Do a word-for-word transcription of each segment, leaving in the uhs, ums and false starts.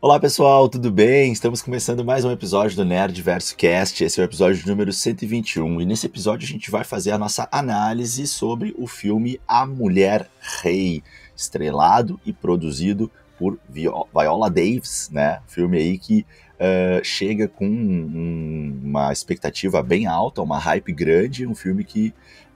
Olá pessoal, tudo bem? Estamos começando mais um episódio do Nerdverso Cast. Esse é o episódio número cento e vinte e um e nesse episódio a gente vai fazer a nossa análise sobre o filme A Mulher Rei, estrelado e produzido por Viola Davis, né? Filme aí que uh, chega com um, uma expectativa bem alta, uma hype grande, um filme que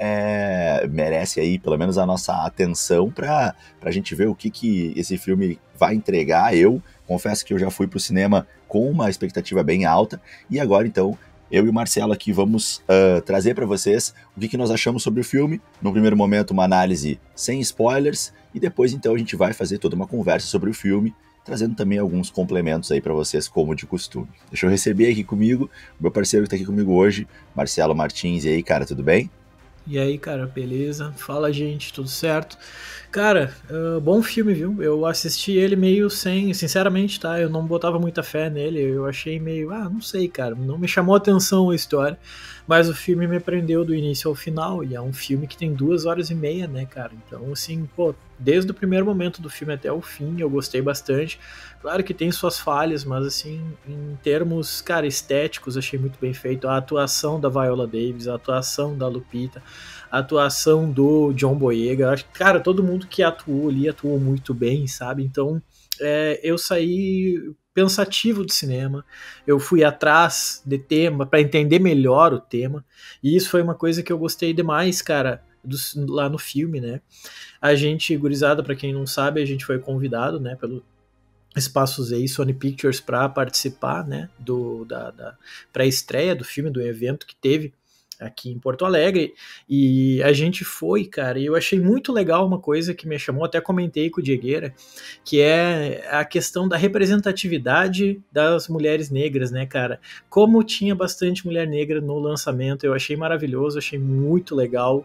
é, merece aí pelo menos a nossa atenção para a gente ver o que, que esse filme vai entregar. Eu confesso que eu já fui pro cinema com uma expectativa bem alta e agora então eu e o Marcelo aqui vamos uh, trazer para vocês o que, que nós achamos sobre o filme. No primeiro momento uma análise sem spoilers e depois então a gente vai fazer toda uma conversa sobre o filme, trazendo também alguns complementos aí para vocês como de costume. Deixa eu receber aqui comigo o meu parceiro que tá aqui comigo hoje, Marcelo Martins. E aí, cara, tudo bem? E aí, cara, beleza? Fala, gente, tudo certo? Cara, uh, bom filme, viu? Eu assisti ele meio sem, sinceramente, tá? Eu não botava muita fé nele, eu achei meio, ah, não sei, cara, não me chamou a atenção a história, mas o filme me prendeu do início ao final, e é um filme que tem duas horas e meia, né, cara? Então, assim, pô, desde o primeiro momento do filme até o fim, eu gostei bastante. Claro que tem suas falhas, mas assim, em termos, cara, estéticos, achei muito bem feito. A atuação da Viola Davis, a atuação da Lupita, a atuação do John Boyega, cara, todo mundo que atuou ali atuou muito bem, sabe? Então, é, eu saí pensativo do cinema, eu fui atrás de tema para entender melhor o tema, e isso foi uma coisa que eu gostei demais, cara, do, lá no filme, né? A gente, gurizada, para quem não sabe, a gente foi convidado, né, pelo Espaço Z e Sony Pictures para participar, né, do, da, da pré-estreia do filme, do evento que teve aqui em Porto Alegre, e a gente foi, cara, e eu achei muito legal uma coisa que me chamou, até comentei com o Diegueira, que é a questão da representatividade das mulheres negras, né, cara? Como tinha bastante mulher negra no lançamento, eu achei maravilhoso, achei muito legal.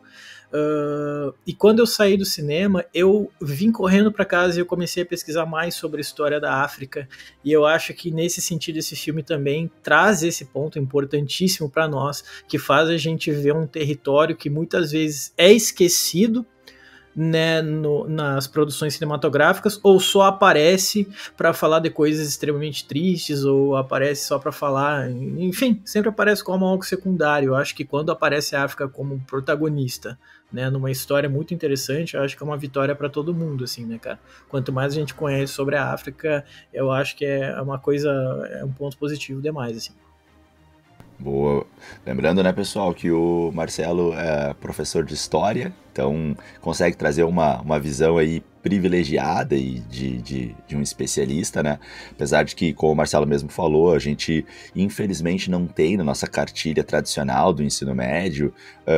Uh, e quando eu saí do cinema, eu vim correndo para casa e eu comecei a pesquisar mais sobre a história da África, e eu acho que nesse sentido esse filme também traz esse ponto importantíssimo para nós, que faz a gente ver um território que muitas vezes é esquecido, né, no, nas produções cinematográficas, ou só aparece para falar de coisas extremamente tristes, ou aparece só para falar, enfim, sempre aparece como algo secundário. Eu acho que quando aparece a África como protagonista, né, numa história muito interessante, eu acho que é uma vitória para todo mundo, assim, né, cara? Quanto mais a gente conhece sobre a África, eu acho que é uma coisa, é um ponto positivo demais, assim. Boa. Lembrando, né, pessoal, que o Marcelo é professor de história, então consegue trazer uma, uma visão aí privilegiada e de, de, de um especialista, né? Apesar de que, como o Marcelo mesmo falou, a gente infelizmente não tem na nossa cartilha tradicional do ensino médio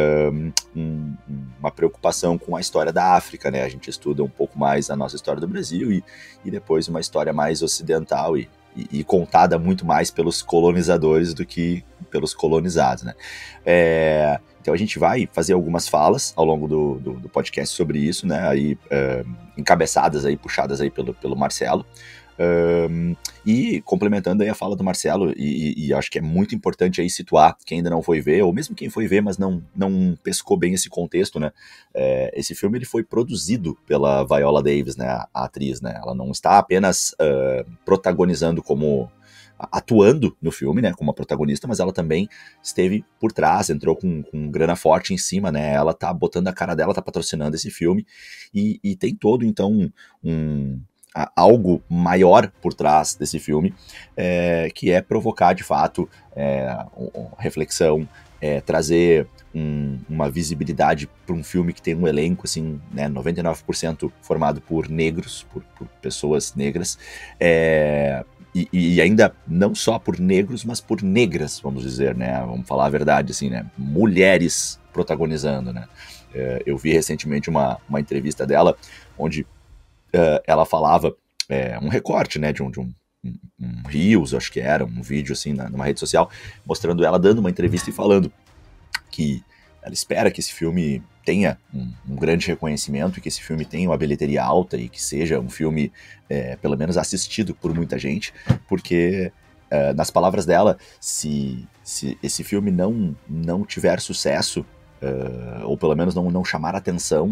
um, uma preocupação com a história da África, né? A gente estuda um pouco mais a nossa história do Brasil e, e depois uma história mais ocidental e e contada muito mais pelos colonizadores do que pelos colonizados, né? É, então a gente vai fazer algumas falas ao longo do, do, do podcast sobre isso, né? Aí, é, encabeçadas aí, puxadas aí pelo, pelo Marcelo. Um, e complementando aí a fala do Marcelo, e, e, e acho que é muito importante aí situar quem ainda não foi ver, ou mesmo quem foi ver, mas não, não pescou bem esse contexto, né? É, esse filme ele foi produzido pela Viola Davis, né? A, a atriz, né? Ela não está apenas uh, protagonizando como atuando no filme, né, como uma protagonista, mas ela também esteve por trás, entrou com, com grana forte em cima, né, ela tá botando a cara dela, tá patrocinando esse filme, e, e tem todo, então, um... algo maior por trás desse filme, é, que é provocar de fato é, uma reflexão, é, trazer um, uma visibilidade para um filme que tem um elenco assim, né, noventa e nove por cento formado por negros, por, por pessoas negras, é, e, e ainda não só por negros, mas por negras, vamos dizer, né, vamos falar a verdade, assim, né, mulheres protagonizando, né. É, eu vi recentemente uma, uma entrevista dela, onde Uh, ela falava, é, um recorte, né, de um, de um, um, um Reels, acho que era, um vídeo assim, na, numa rede social, mostrando ela dando uma entrevista e falando que ela espera que esse filme tenha um, um grande reconhecimento, que esse filme tenha uma bilheteria alta e que seja um filme, é, pelo menos assistido por muita gente, porque, uh, nas palavras dela, se, se esse filme não, não tiver sucesso, uh, ou pelo menos não, não chamar atenção,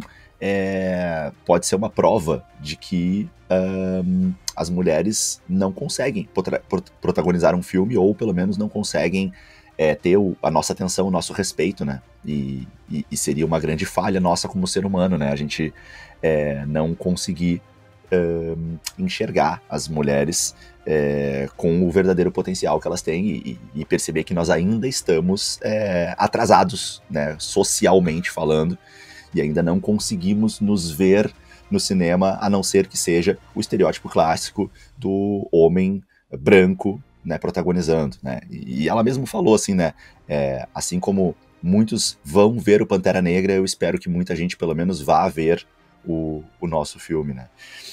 é, pode ser uma prova de que um, as mulheres não conseguem potra- protagonizar um filme, ou pelo menos não conseguem é, ter o, a nossa atenção, o nosso respeito, né? E, e, e seria uma grande falha nossa como ser humano, né? A gente é, não conseguir um, enxergar as mulheres é, com o verdadeiro potencial que elas têm e, e perceber que nós ainda estamos é, atrasados, né? Socialmente falando, e ainda não conseguimos nos ver no cinema, a não ser que seja o estereótipo clássico do homem branco, né, protagonizando, né? E ela mesmo falou assim, né, é, assim como muitos vão ver o Pantera Negra, eu espero que muita gente pelo menos vá ver o, o nosso filme, né?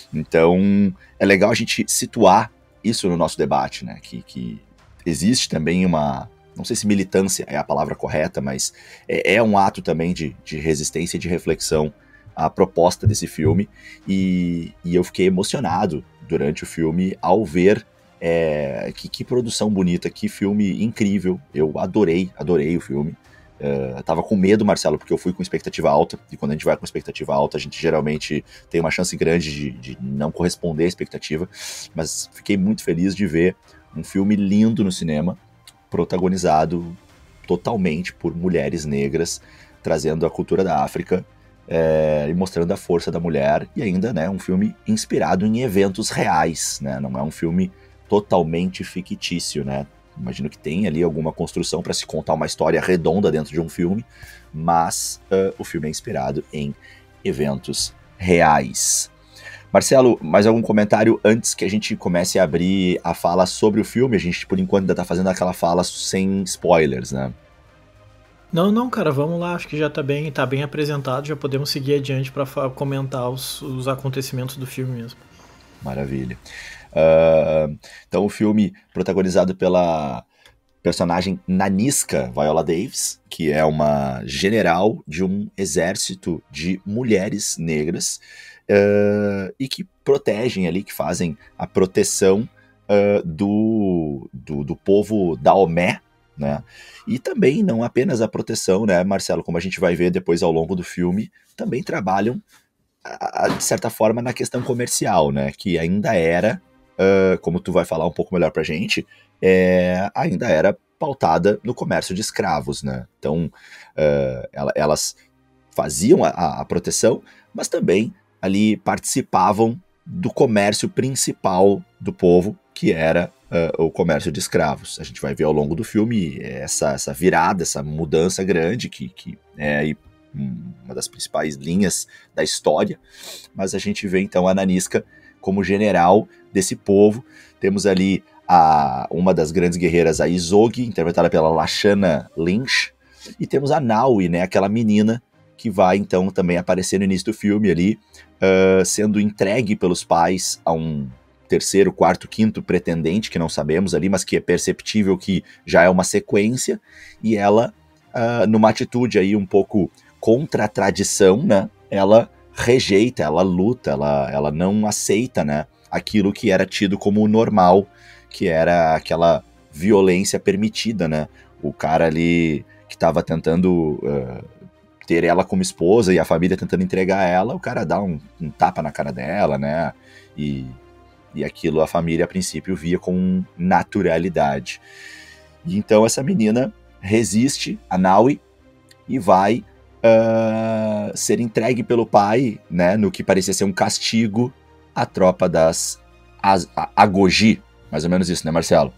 Então é legal a gente situar isso no nosso debate, né, que, que existe também uma, não sei se militância é a palavra correta, mas é, é um ato também de, de resistência e de reflexão à proposta desse filme, e, e eu fiquei emocionado durante o filme ao ver é, que, que produção bonita, que filme incrível, eu adorei, adorei o filme. Uh, eu tava com medo, Marcelo, porque eu fui com expectativa alta, e quando a gente vai com expectativa alta, a gente geralmente tem uma chance grande de, de não corresponder à expectativa, mas fiquei muito feliz de ver um filme lindo no cinema, protagonizado totalmente por mulheres negras, trazendo a cultura da África é, e mostrando a força da mulher, e ainda, né, um filme inspirado em eventos reais, né, não é um filme totalmente fictício, né. Imagino que tem ali alguma construção para se contar uma história redonda dentro de um filme, mas uh, o filme é inspirado em eventos reais. Marcelo, mais algum comentário antes que a gente comece a abrir a fala sobre o filme? A gente, por enquanto, ainda tá fazendo aquela fala sem spoilers, né? Não, não, cara, vamos lá, acho que já tá bem, tá bem apresentado, já podemos seguir adiante para comentar os, os acontecimentos do filme mesmo. Maravilha. Uh, então o filme protagonizado pela personagem Nanisca Viola Davis, que é uma general de um exército de mulheres negras uh, e que protegem ali, que fazem a proteção uh, do, do, do povo Daomé, né? E também não apenas a proteção, né, Marcelo, como a gente vai ver depois ao longo do filme, também trabalham de certa forma na questão comercial, né, que ainda era, uh, como tu vai falar um pouco melhor pra gente, é, ainda era pautada no comércio de escravos, né, então uh, ela, elas faziam a, a proteção, mas também ali participavam do comércio principal do povo, que era uh, o comércio de escravos. A gente vai ver ao longo do filme essa, essa virada, essa mudança grande, que, que é aí uma das principais linhas da história, mas a gente vê então a Nanisca como general desse povo. Temos ali a, uma das grandes guerreiras, a Izogi, interpretada pela Lashana Lynch, e temos a Naui, né, aquela menina que vai então também aparecer no início do filme ali, uh, sendo entregue pelos pais a um terceiro, quarto, quinto pretendente, que não sabemos ali, mas que é perceptível que já é uma sequência, e ela, uh, numa atitude aí um pouco contra a tradição, né, ela rejeita, ela luta, ela, ela não aceita, né, aquilo que era tido como normal, que era aquela violência permitida, né, o cara ali que estava tentando uh, ter ela como esposa e a família tentando entregar ela, o cara dá um, um tapa na cara dela, né, e, e aquilo a família a princípio via com naturalidade. E então essa menina resiste a Naui e vai Uh, ser entregue pelo pai, né, no que parecia ser um castigo à tropa das Agoji, mais ou menos isso, né, Marcelo?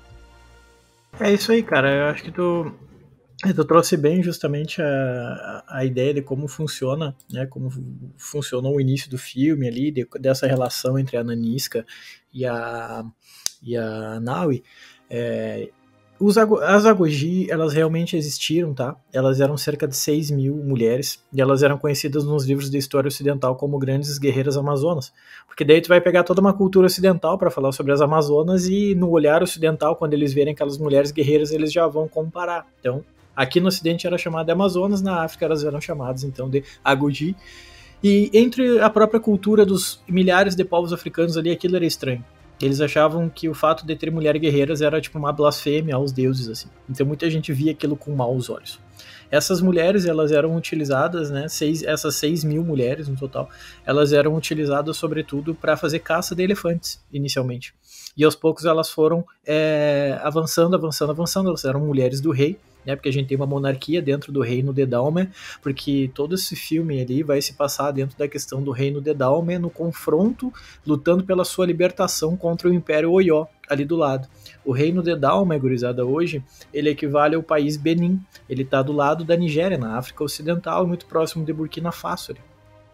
É isso aí, cara, eu acho que tu, tu trouxe bem justamente a, a ideia de como funciona, né, como funcionou o início do filme ali, de, dessa relação entre a Nanisca e a, e a Naui. é, Os, as Agoji, elas realmente existiram, tá? Elas eram cerca de seis mil mulheres, e elas eram conhecidas nos livros de história ocidental como grandes guerreiras amazonas. Porque daí tu vai pegar toda uma cultura ocidental para falar sobre as amazonas, e no olhar ocidental, quando eles verem aquelas mulheres guerreiras, eles já vão comparar. Então, aqui no ocidente era chamada de Amazonas, na África elas eram chamadas então de Agoji. E entre a própria cultura dos milhares de povos africanos ali, aquilo era estranho. Eles achavam que o fato de ter mulheres guerreiras era tipo uma blasfêmia aos deuses, assim. Então muita gente via aquilo com maus olhos. Essas mulheres, elas eram utilizadas, né, seis, essas seis mil mulheres no total, elas eram utilizadas sobretudo para fazer caça de elefantes, inicialmente. E aos poucos elas foram é, avançando, avançando, avançando, elas eram mulheres do rei, né, porque a gente tem uma monarquia dentro do reino de Dahomey, porque todo esse filme ali vai se passar dentro da questão do reino de Dahomey, no confronto, lutando pela sua libertação contra o Império Oió, ali do lado. O reino de Dahomey, gurizada, hoje, ele equivale ao país Benin, ele está do lado da Nigéria, na África Ocidental, muito próximo de Burkina Faso. Ali.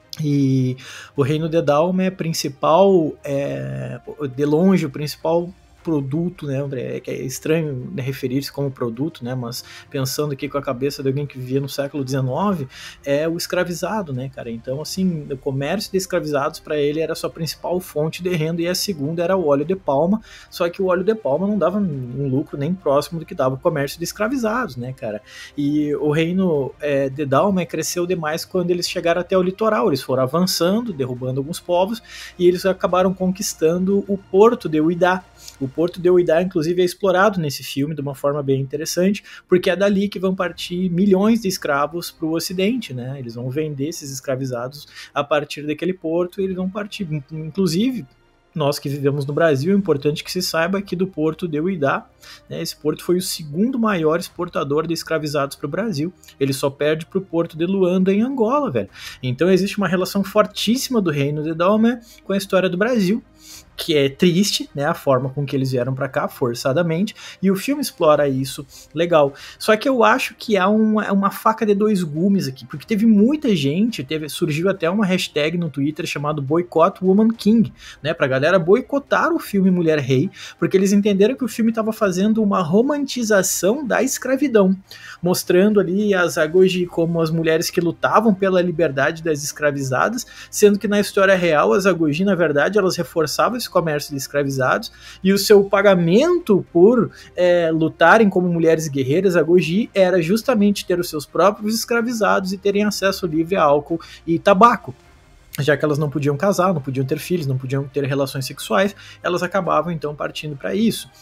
E o reino de Dahomey é principal, é, de longe, o principal produto, né, é, é estranho, né, referir-se como produto, né, mas pensando aqui com a cabeça de alguém que vivia no século dezenove, é o escravizado, né, cara, então assim, o comércio de escravizados para ele era a sua principal fonte de renda, e a segunda era o óleo de palma, só que o óleo de palma não dava um lucro nem próximo do que dava o comércio de escravizados, né, cara, e o reino é, de Dahomey cresceu demais quando eles chegaram até o litoral, eles foram avançando, derrubando alguns povos, e eles acabaram conquistando o porto de Ouidah. O porto de Ouidah, inclusive, é explorado nesse filme de uma forma bem interessante, porque é dali que vão partir milhões de escravos para o ocidente, né? Eles vão vender esses escravizados a partir daquele porto e eles vão partir. Inclusive, nós que vivemos no Brasil, é importante que se saiba que do porto de Ouidah, né, esse porto foi o segundo maior exportador de escravizados para o Brasil. Ele só perde para o porto de Luanda, em Angola, velho. Então existe uma relação fortíssima do reino de Dahomey com a história do Brasil, que é triste, né, a forma com que eles vieram para cá, forçadamente, e o filme explora isso, legal. Só que eu acho que há uma, uma faca de dois gumes aqui, porque teve muita gente, teve, surgiu até uma hashtag no Twitter chamado Boycott Woman King, né, pra galera boicotar o filme Mulher Rei, porque eles entenderam que o filme estava fazendo uma romantização da escravidão, mostrando ali as Agoji como as mulheres que lutavam pela liberdade das escravizadas, sendo que na história real as Agoji, na verdade, elas reforçavam esse comércio de escravizados, e o seu pagamento por é, lutarem como mulheres guerreiras Agoji era justamente ter os seus próprios escravizados e terem acesso livre a álcool e tabaco. Já que elas não podiam casar, não podiam ter filhos, não podiam ter relações sexuais, elas acabavam então partindo para isso.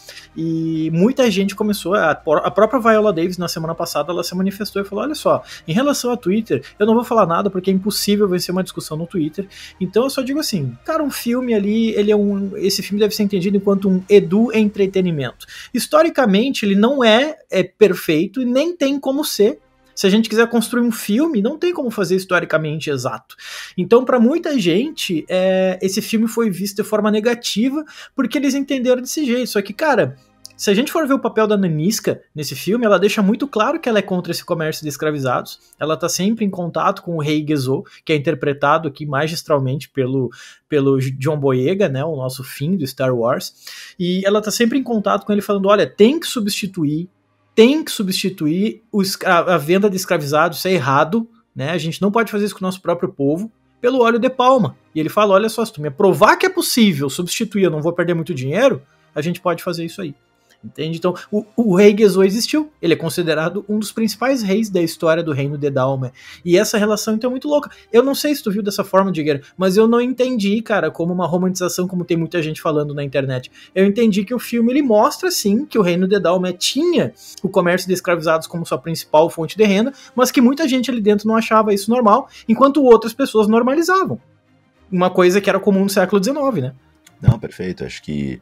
E muita gente começou, a, a própria Viola Davis na semana passada, ela se manifestou e falou, olha só, em relação a Twitter, eu não vou falar nada porque é impossível vencer uma discussão no Twitter, então eu só digo assim, cara, um filme ali, ele é um, esse filme deve ser entendido enquanto um edu-entretenimento. Historicamente, ele não é, é perfeito e nem tem como ser. Se a gente quiser construir um filme, não tem como fazer historicamente exato. Então, para muita gente, é, esse filme foi visto de forma negativa porque eles entenderam desse jeito. Só que, cara, se a gente for ver o papel da Nanisca nesse filme, ela deixa muito claro que ela é contra esse comércio de escravizados. Ela tá sempre em contato com o rei Gezo, que é interpretado aqui magistralmente pelo, pelo John Boyega, né, o nosso Finn do Star Wars. E ela tá sempre em contato com ele falando, olha, tem que substituir tem que substituir os, a, a venda de escravizados, isso é errado, né? A gente não pode fazer isso com o nosso próprio povo, pelo óleo de palma. E ele fala, olha só, se tu me provar que é possível substituir, eu não vou perder muito dinheiro, a gente pode fazer isso aí. Entende? Então, o, o rei Gezo existiu. Ele é considerado um dos principais reis da história do reino de Dahomey. E essa relação, então, é muito louca. Eu não sei se tu viu dessa forma, Digger, mas eu não entendi, cara, como uma romantização, como tem muita gente falando na internet. Eu entendi que o filme, ele mostra, sim, que o reino de Dahomey tinha o comércio de escravizados como sua principal fonte de renda, mas que muita gente ali dentro não achava isso normal, enquanto outras pessoas normalizavam. Uma coisa que era comum no século dezenove, né? Não, perfeito. Acho que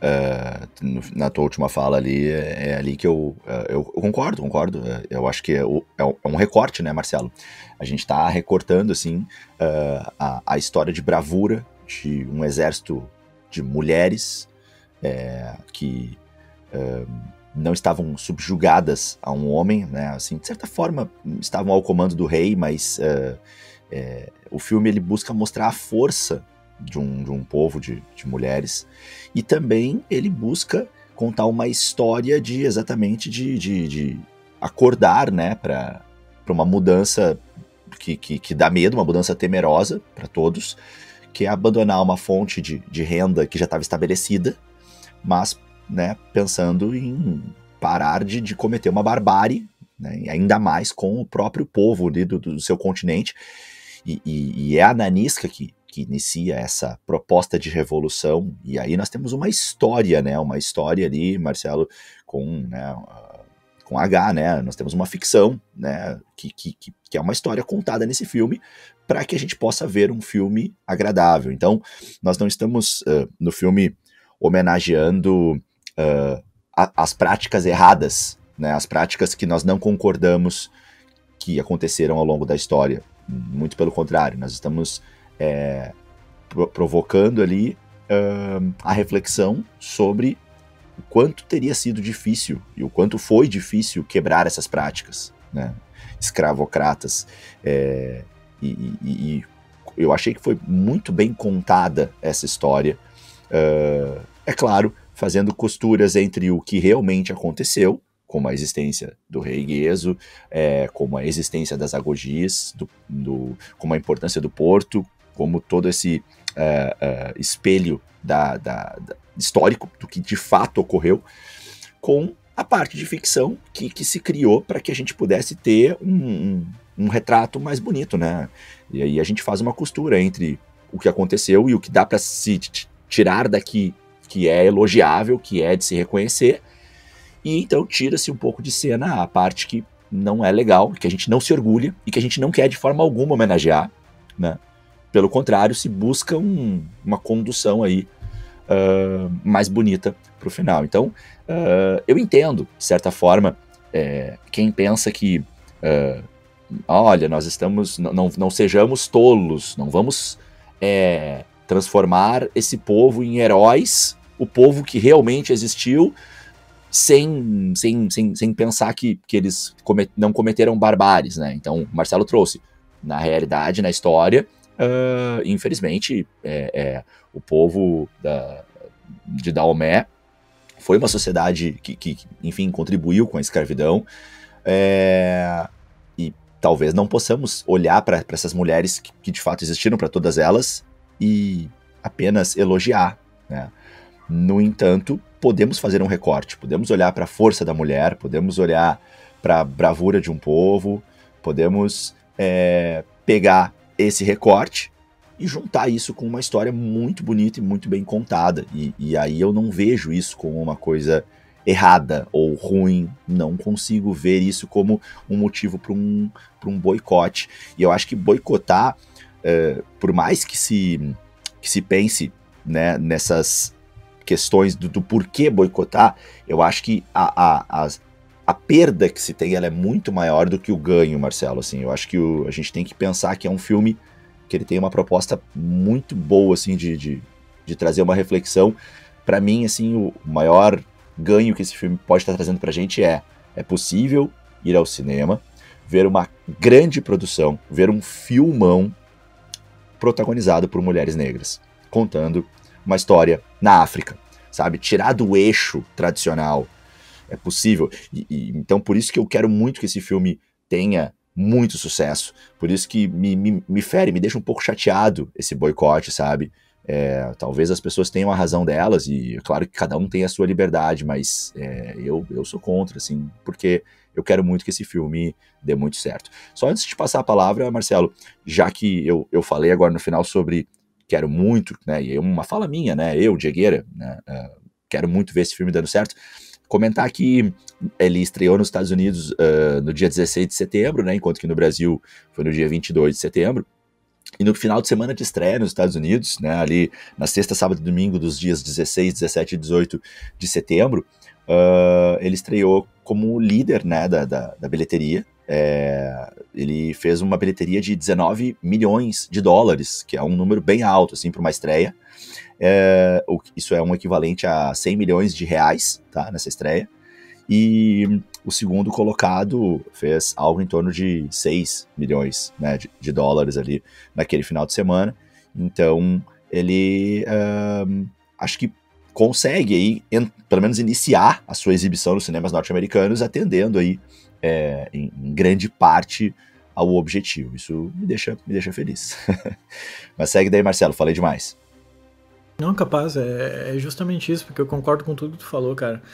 uh, na tua última fala ali, é, é ali que eu, uh, eu, eu concordo, concordo. Uh, eu acho que é, o, é um recorte, né, Marcelo? A gente está recortando, assim, uh, a, a história de bravura de um exército de mulheres é, que uh, não estavam subjugadas a um homem, né? Assim, de certa forma, estavam ao comando do rei, mas uh, é, o filme ele busca mostrar a força De um, de um povo de, de mulheres, e também ele busca contar uma história de exatamente de, de, de acordar, né, para uma mudança que, que, que dá medo, uma mudança temerosa para todos, que é abandonar uma fonte de, de renda que já estava estabelecida, mas, né, pensando em parar de, de cometer uma barbárie, né, e ainda mais com o próprio povo ali do, do seu continente, e, e, e é a Nanisca que que inicia essa proposta de revolução, e aí nós temos uma história, né, uma história ali, Marcelo, com, né, com H, né? Nós temos uma ficção, né? Que, que, que é uma história contada nesse filme para que a gente possa ver um filme agradável. Então, nós não estamos uh, no filme homenageando uh, a, as práticas erradas, né? As práticas que nós não concordamos que aconteceram ao longo da história. Muito pelo contrário, nós estamos é, pro, provocando ali uh, a reflexão sobre o quanto teria sido difícil e o quanto foi difícil quebrar essas práticas, né, escravocratas. É, e, e, e eu achei que foi muito bem contada essa história. Uh, é claro, fazendo costuras entre o que realmente aconteceu, como a existência do rei Gueso, é, como a existência das agogis, do, do, como a importância do porto, como todo esse uh, uh, espelho da, da, da, histórico do que de fato ocorreu, com a parte de ficção que, que se criou para que a gente pudesse ter um, um, um retrato mais bonito, né? E aí a gente faz uma costura entre o que aconteceu e o que dá para se tirar daqui, que é elogiável, que é de se reconhecer, e então tira-se um pouco de cena a parte que não é legal, que a gente não se orgulha e que a gente não quer de forma alguma homenagear, né? Pelo contrário, se busca um, uma condução aí uh, mais bonita para o final. Então, uh, eu entendo, de certa forma, é, quem pensa que, uh, olha, nós estamos, não, não, não sejamos tolos, não vamos é, transformar esse povo em heróis, o povo que realmente existiu, sem, sem, sem, sem pensar que, que eles comet, não cometeram barbáries, né? Então, o Marcelo trouxe, na realidade, na história, uh, infelizmente, é, é, o povo da, de Daomé foi uma sociedade que, que, enfim, contribuiu com a escravidão, é, e talvez não possamos olhar para essas mulheres que, que de fato existiram, para todas elas, e apenas elogiar, né? No entanto, podemos fazer um recorte, podemos olhar para a força da mulher, podemos olhar para a bravura de um povo, podemos é, pegar esse recorte e juntar isso com uma história muito bonita e muito bem contada. E, e aí eu não vejo isso como uma coisa errada ou ruim, não consigo ver isso como um motivo para um, para um boicote. E eu acho que boicotar, é, por mais que se, que se pense, né, nessas questões do, do porquê boicotar, eu acho que a, a, a, a perda que se tem ela é muito maior do que o ganho, Marcelo. Assim, eu acho que o, a gente tem que pensar que é um filme que ele tem uma proposta muito boa, assim, de, de, de trazer uma reflexão. Para mim, assim, o maior ganho que esse filme pode estar trazendo pra gente é é possível ir ao cinema, ver uma grande produção, ver um filmão protagonizado por mulheres negras, contando uma história na África, sabe? Tirar do eixo tradicional é possível. E, e, então, por isso que eu quero muito que esse filme tenha muito sucesso. Por isso que me, me, me fere, me deixa um pouco chateado esse boicote, sabe? É, talvez as pessoas tenham a razão delas, e é claro que cada um tem a sua liberdade, mas é, eu, eu sou contra, assim, porque eu quero muito que esse filme dê muito certo. Só antes de passar a palavra, Marcelo, já que eu, eu falei agora no final sobre quero muito, né, e é uma fala minha, né, eu, Diegueira, né, uh, quero muito ver esse filme dando certo, comentar que ele estreou nos Estados Unidos uh, no dia dezesseis de setembro, né, enquanto que no Brasil foi no dia vinte e dois de setembro, e no final de semana de estreia nos Estados Unidos, né, ali na sexta, sábado e domingo dos dias dezesseis, dezessete e dezoito de setembro, uh, ele estreou como líder, né, da, da, da bilheteria. É, ele fez uma bilheteria de dezenove milhões de dólares, que é um número bem alto, assim, para uma estreia. É, isso é um equivalente a cem milhões de reais, tá, nessa estreia. E o segundo colocado fez algo em torno de seis milhões, né, de, de dólares ali naquele final de semana. Então, ele uh, acho que consegue aí, em, pelo menos iniciar a sua exibição nos cinemas norte-americanos, atendendo aí é, em, em grande parte ao objetivo. Isso me deixa, me deixa feliz. Mas segue daí, Marcelo, falei demais. Não, capaz, é, é justamente isso, porque eu concordo com tudo que tu falou, cara.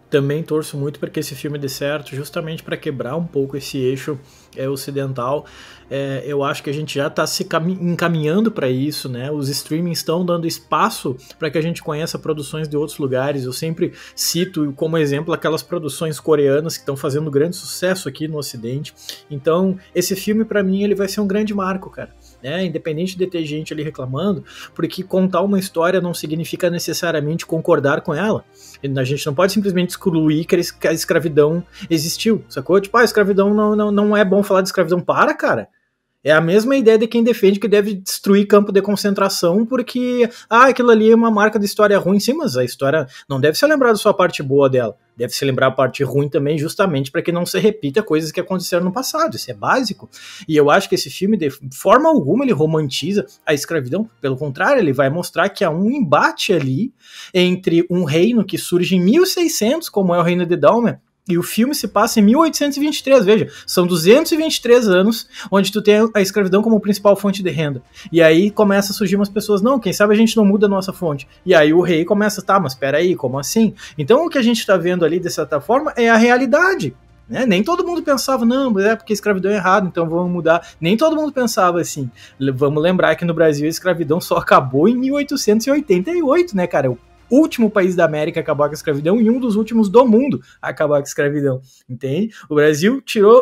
Também torço muito para que esse filme dê certo, justamente para quebrar um pouco esse eixo é, ocidental. É, eu acho que a gente já está se encaminhando para isso, né? Os streamings estão dando espaço para que a gente conheça produções de outros lugares. Eu sempre cito como exemplo aquelas produções coreanas que estão fazendo grande sucesso aqui no Ocidente. Então, esse filme, para mim, ele vai ser um grande marco, cara. É, independente de ter gente ali reclamando, porque contar uma história não significa necessariamente concordar com ela. A gente não pode simplesmente excluir que a escravidão existiu, sacou? Tipo, ah, a escravidão não, não, não é bom falar de escravidão. Para, cara! É a mesma ideia de quem defende que deve destruir campo de concentração porque, ah, aquilo ali é uma marca de história ruim. Sim, mas a história não deve ser lembrada só a parte boa dela. Deve se lembrar a parte ruim também, justamente para que não se repita coisas que aconteceram no passado. Isso é básico. E eu acho que esse filme, de forma alguma, ele romantiza a escravidão. Pelo contrário, ele vai mostrar que há um embate ali entre um reino que surge em mil e seiscentos, como é o reino de Dahomey, e o filme se passa em mil oitocentos e vinte e três, veja, são duzentos e vinte e três anos onde tu tem a escravidão como principal fonte de renda. E aí começa a surgir umas pessoas, não, quem sabe a gente não muda a nossa fonte. E aí o rei começa, tá, mas peraí, como assim? Então o que a gente tá vendo ali, de certa forma, é a realidade. Né? Nem todo mundo pensava, não, mas é porque a escravidão é errado, então vamos mudar. Nem todo mundo pensava assim. Vamos lembrar que no Brasil a escravidão só acabou em mil oitocentos e oitenta e oito, né, cara? Último país da América a acabar com a escravidão e um dos últimos do mundo a acabar com a escravidão, entende? O Brasil tirou,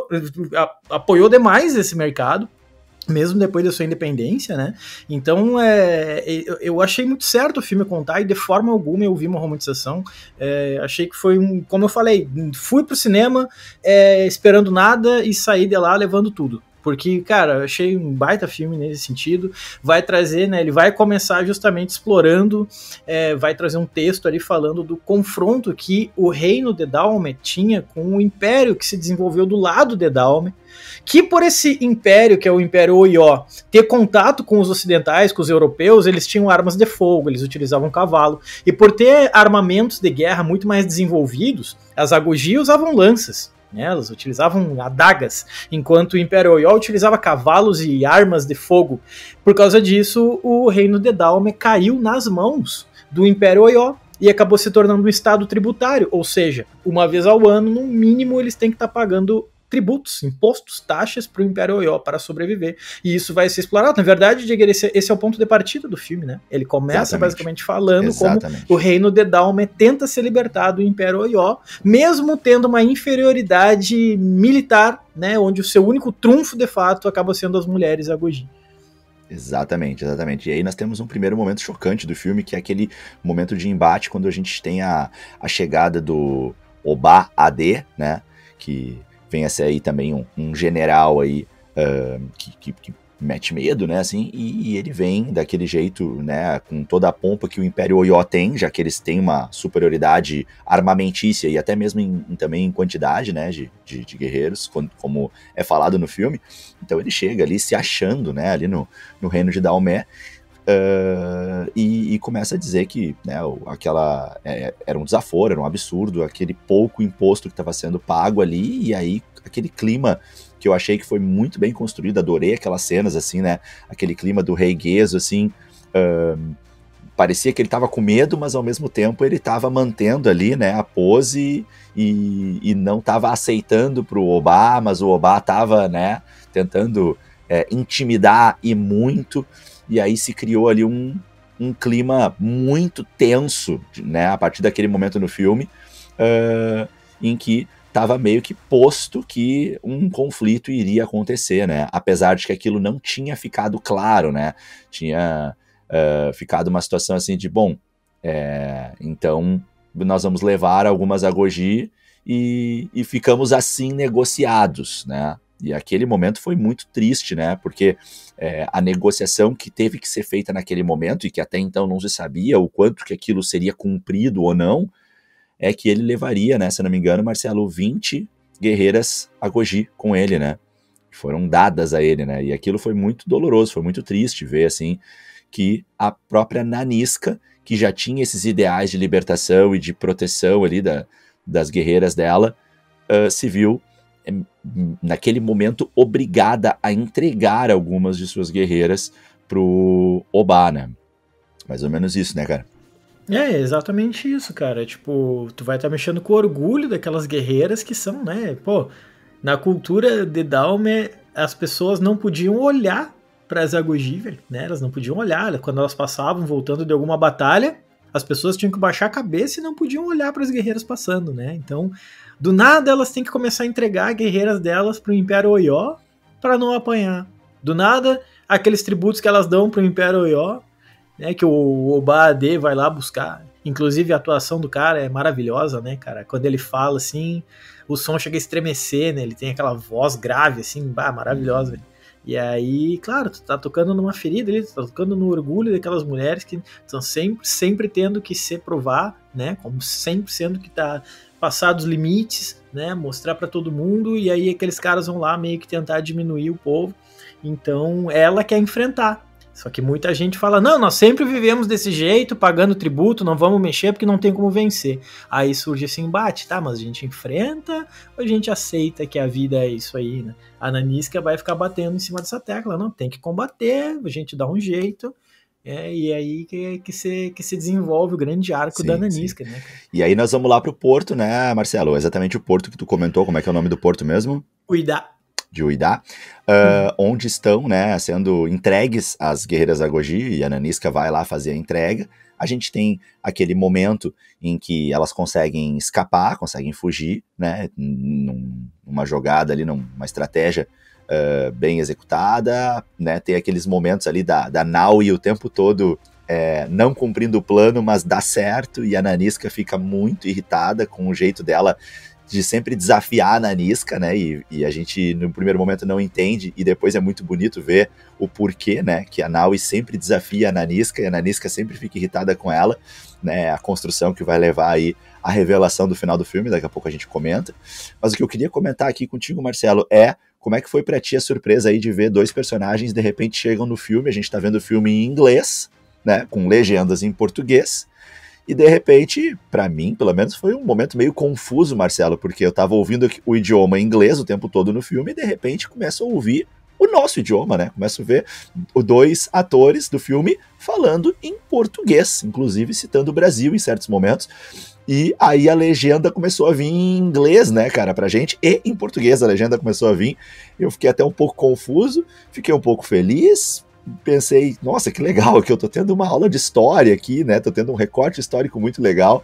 apoiou demais esse mercado, mesmo depois da sua independência, né? Então, é, eu achei muito certo o filme contar e de forma alguma eu vi uma romantização. É, achei que foi um, como eu falei, fui pro cinema é, esperando nada e saí de lá levando tudo. Porque, cara, eu achei um baita filme nesse sentido, vai trazer, né, ele vai começar justamente explorando, é, vai trazer um texto ali falando do confronto que o reino de Dahomey tinha com o império que se desenvolveu do lado de Dahomey, que por esse império, que é o Império Oió, ter contato com os ocidentais, com os europeus, eles tinham armas de fogo, eles utilizavam cavalo, e por ter armamentos de guerra muito mais desenvolvidos, as Agogi usavam lanças, né, elas utilizavam adagas, enquanto o Império Oió utilizava cavalos e armas de fogo. Por causa disso, o reino de Dahomey caiu nas mãos do Império Oió e acabou se tornando um estado tributário, ou seja, uma vez ao ano, no mínimo, eles têm que estar pagando tributos, impostos, taxas para o Império Oió para sobreviver. E isso vai ser explorado. Na verdade, Digger, esse, esse é o ponto de partida do filme, né? Ele começa Exatamente. basicamente falando Exatamente. como o reino de Dahomey tenta se libertar do Império Oió, mesmo tendo uma inferioridade militar, né? Onde o seu único trunfo, de fato, acaba sendo as mulheres Agogi. Exatamente, exatamente. E aí nós temos um primeiro momento chocante do filme, que é aquele momento de embate quando a gente tem a, a chegada do Obá Ade, né? Que vem a ser aí também um, um general aí uh, que, que, que mete medo, né, assim, e, e ele vem daquele jeito, né, com toda a pompa que o Império Oió tem, já que eles têm uma superioridade armamentícia e até mesmo em, em, também em quantidade, né, de, de, de guerreiros, como é falado no filme. Então ele chega ali se achando, né, ali no, no reino de Dahomey, Uh, e, e começa a dizer que, né, aquela, é, era um desaforo, era um absurdo, aquele pouco imposto que estava sendo pago ali, e aí aquele clima que eu achei que foi muito bem construído, adorei aquelas cenas, assim, né, aquele clima do rei Guezo, assim, uh, parecia que ele estava com medo, mas ao mesmo tempo ele estava mantendo ali, né, a pose e, e não estava aceitando para o Obá, mas o Obá estava, né, tentando é, intimidar e muito. E aí se criou ali um, um clima muito tenso, né, a partir daquele momento no filme, uh, em que estava meio que posto que um conflito iria acontecer, né, apesar de que aquilo não tinha ficado claro, né, tinha uh, ficado uma situação assim de, bom, é, então nós vamos levar algumas Agogi e, e ficamos assim negociados, né. E aquele momento foi muito triste, né, porque é, a negociação que teve que ser feita naquele momento, e que até então não se sabia o quanto que aquilo seria cumprido ou não, é que ele levaria, né, se não me engano, Marcelo, vinte guerreiras Agogi com ele, né, que foram dadas a ele, né, e aquilo foi muito doloroso, foi muito triste ver, assim, que a própria Nanisca, que já tinha esses ideais de libertação e de proteção ali da, das guerreiras dela, uh, se viu naquele momento obrigada a entregar algumas de suas guerreiras pro Obá, né? Mais ou menos isso, né, cara? É exatamente isso, cara. Tipo, tu vai estar tá mexendo com o orgulho daquelas guerreiras que são, né? Pô, na cultura de Dahomey, as pessoas não podiam olhar para as Zagogiver, né? Elas não podiam olhar. Quando elas passavam voltando de alguma batalha, as pessoas tinham que baixar a cabeça e não podiam olhar para as guerreiras passando, né? Então, do nada elas têm que começar a entregar guerreiras delas para o Império Oió para não apanhar. Do nada, aqueles tributos que elas dão para o Império Oió, né, que o Obade vai lá buscar. Inclusive a atuação do cara é maravilhosa, né, cara? Quando ele fala assim, o som chega a estremecer, né? Ele tem aquela voz grave, assim, bah, maravilhosa, velho. E aí, claro, tu tá tocando numa ferida ali, tu tá tocando no orgulho daquelas mulheres que estão sempre, sempre tendo que se provar, né? Como sempre sendo que tá passar dos limites, né? Mostrar para todo mundo, e aí aqueles caras vão lá meio que tentar diminuir o povo. Então, ela quer enfrentar. Só que muita gente fala, não, nós sempre vivemos desse jeito, pagando tributo, não vamos mexer porque não tem como vencer. Aí surge esse embate, tá, mas a gente enfrenta ou a gente aceita que a vida é isso aí, né? A Nanisca vai ficar batendo em cima dessa tecla, não, tem que combater, a gente dá um jeito, é, e aí que, que, se, que se desenvolve o grande arco sim, da Nanisca, sim. né? E aí nós vamos lá pro porto, né, Marcelo? Exatamente o porto que tu comentou, como é que é o nome do porto mesmo? Uidá. De Uidá, uh, uhum. onde estão, né, sendo entregues as guerreiras Zagogi, e a Nanisca vai lá fazer a entrega. A gente tem aquele momento em que elas conseguem escapar, conseguem fugir, né, num, numa jogada ali, numa estratégia uh, bem executada, né, tem aqueles momentos ali da, da Naui o tempo todo é, não cumprindo o plano, mas dá certo, e a Nanisca fica muito irritada com o jeito dela de sempre desafiar a Nanisca, né, e, e a gente no primeiro momento não entende, e depois é muito bonito ver o porquê, né, que a Naui sempre desafia a Nanisca, e a Nanisca sempre fica irritada com ela, né, a construção que vai levar aí a revelação do final do filme, daqui a pouco a gente comenta. Mas o que eu queria comentar aqui contigo, Marcelo, é como é que foi pra ti a surpresa aí de ver dois personagens de repente chegam no filme, a gente tá vendo o filme em inglês, né, com legendas em português. E de repente, pra mim, pelo menos, foi um momento meio confuso, Marcelo, porque eu tava ouvindo o idioma inglês o tempo todo no filme e de repente começo a ouvir o nosso idioma, né? Começo a ver os dois atores do filme falando em português, inclusive citando o Brasil em certos momentos. E aí a legenda começou a vir em inglês, né, cara, pra gente, e em português a legenda começou a vir. Eu fiquei até um pouco confuso, fiquei um pouco feliz. Pensei, nossa, que legal, que eu tô tendo uma aula de história aqui, né, tô tendo um recorte histórico muito legal,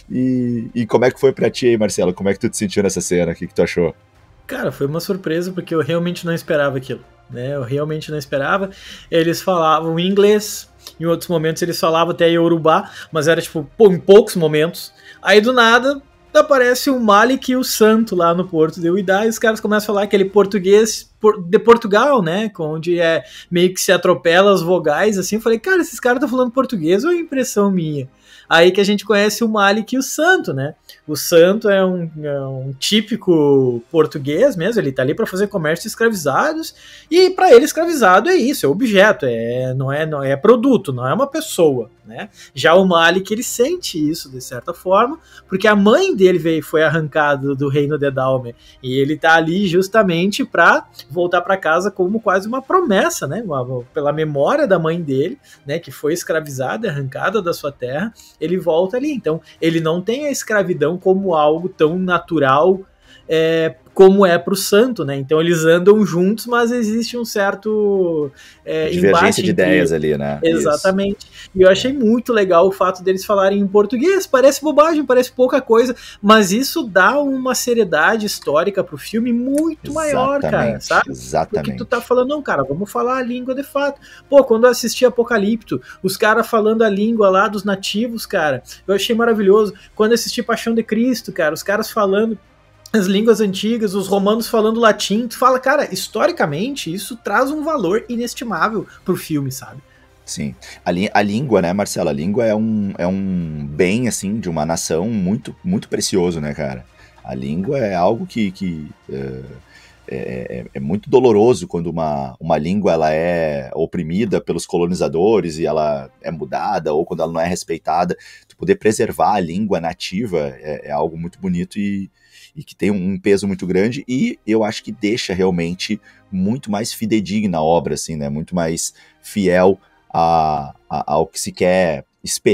e, e como é que foi pra ti aí, Marcelo, como é que tu te sentiu nessa cena, o que que tu achou? Cara, foi uma surpresa, porque eu realmente não esperava aquilo, né, eu realmente não esperava, eles falavam inglês, em outros momentos eles falavam até Yorubá, mas era tipo, pô, em poucos momentos, aí do nada aparece o Malik e o Santo lá no porto de Uidá, e os caras começam a falar aquele português de Portugal, né, onde é meio que se atropela as vogais, assim, eu falei, cara, esses caras estão falando português ou é impressão minha? Aí que a gente conhece o Malik e o Santo, né, o Santo é um, é um típico português mesmo, ele tá ali para fazer comércio de escravizados, e para ele escravizado é isso, é objeto, é, não, é, não é produto, não é uma pessoa, né, já o Malik, ele sente isso de certa forma, porque a mãe dele veio, foi arrancada do reino de Dahomey, e ele tá ali justamente para voltar para casa como quase uma promessa, né, uma, pela memória da mãe dele, né, que foi escravizada, arrancada da sua terra, ele volta ali, então ele não tem a escravidão como algo tão natural é, como é pro Santo, né, então eles andam juntos, mas existe um certo é, divergência de entre... ideias ali, né? Exatamente. Isso. E eu achei muito legal o fato deles falarem em português, parece bobagem, parece pouca coisa, mas isso dá uma seriedade histórica pro filme muito exatamente, maior, cara, sabe? Exatamente. Porque tu tá falando, não, cara, vamos falar a língua de fato. Pô, quando eu assisti Apocalipto, os caras falando a língua lá dos nativos, cara, eu achei maravilhoso. Quando eu assisti Paixão de Cristo, cara, os caras falando as línguas antigas, os romanos falando latim, tu fala, cara, historicamente isso traz um valor inestimável pro filme, sabe? Sim, a, a língua, né, Marcelo, a língua é um, é um bem, assim, de uma nação muito, muito precioso, né, cara? A língua é algo que, que é, é, é muito doloroso quando uma, uma língua ela é oprimida pelos colonizadores e ela é mudada, ou quando ela não é respeitada. Tu poder preservar a língua nativa é, é algo muito bonito e e que tem um peso muito grande, e eu acho que deixa realmente muito mais fidedigna a obra, assim, né, muito mais fiel a, a, ao que se quer espelhar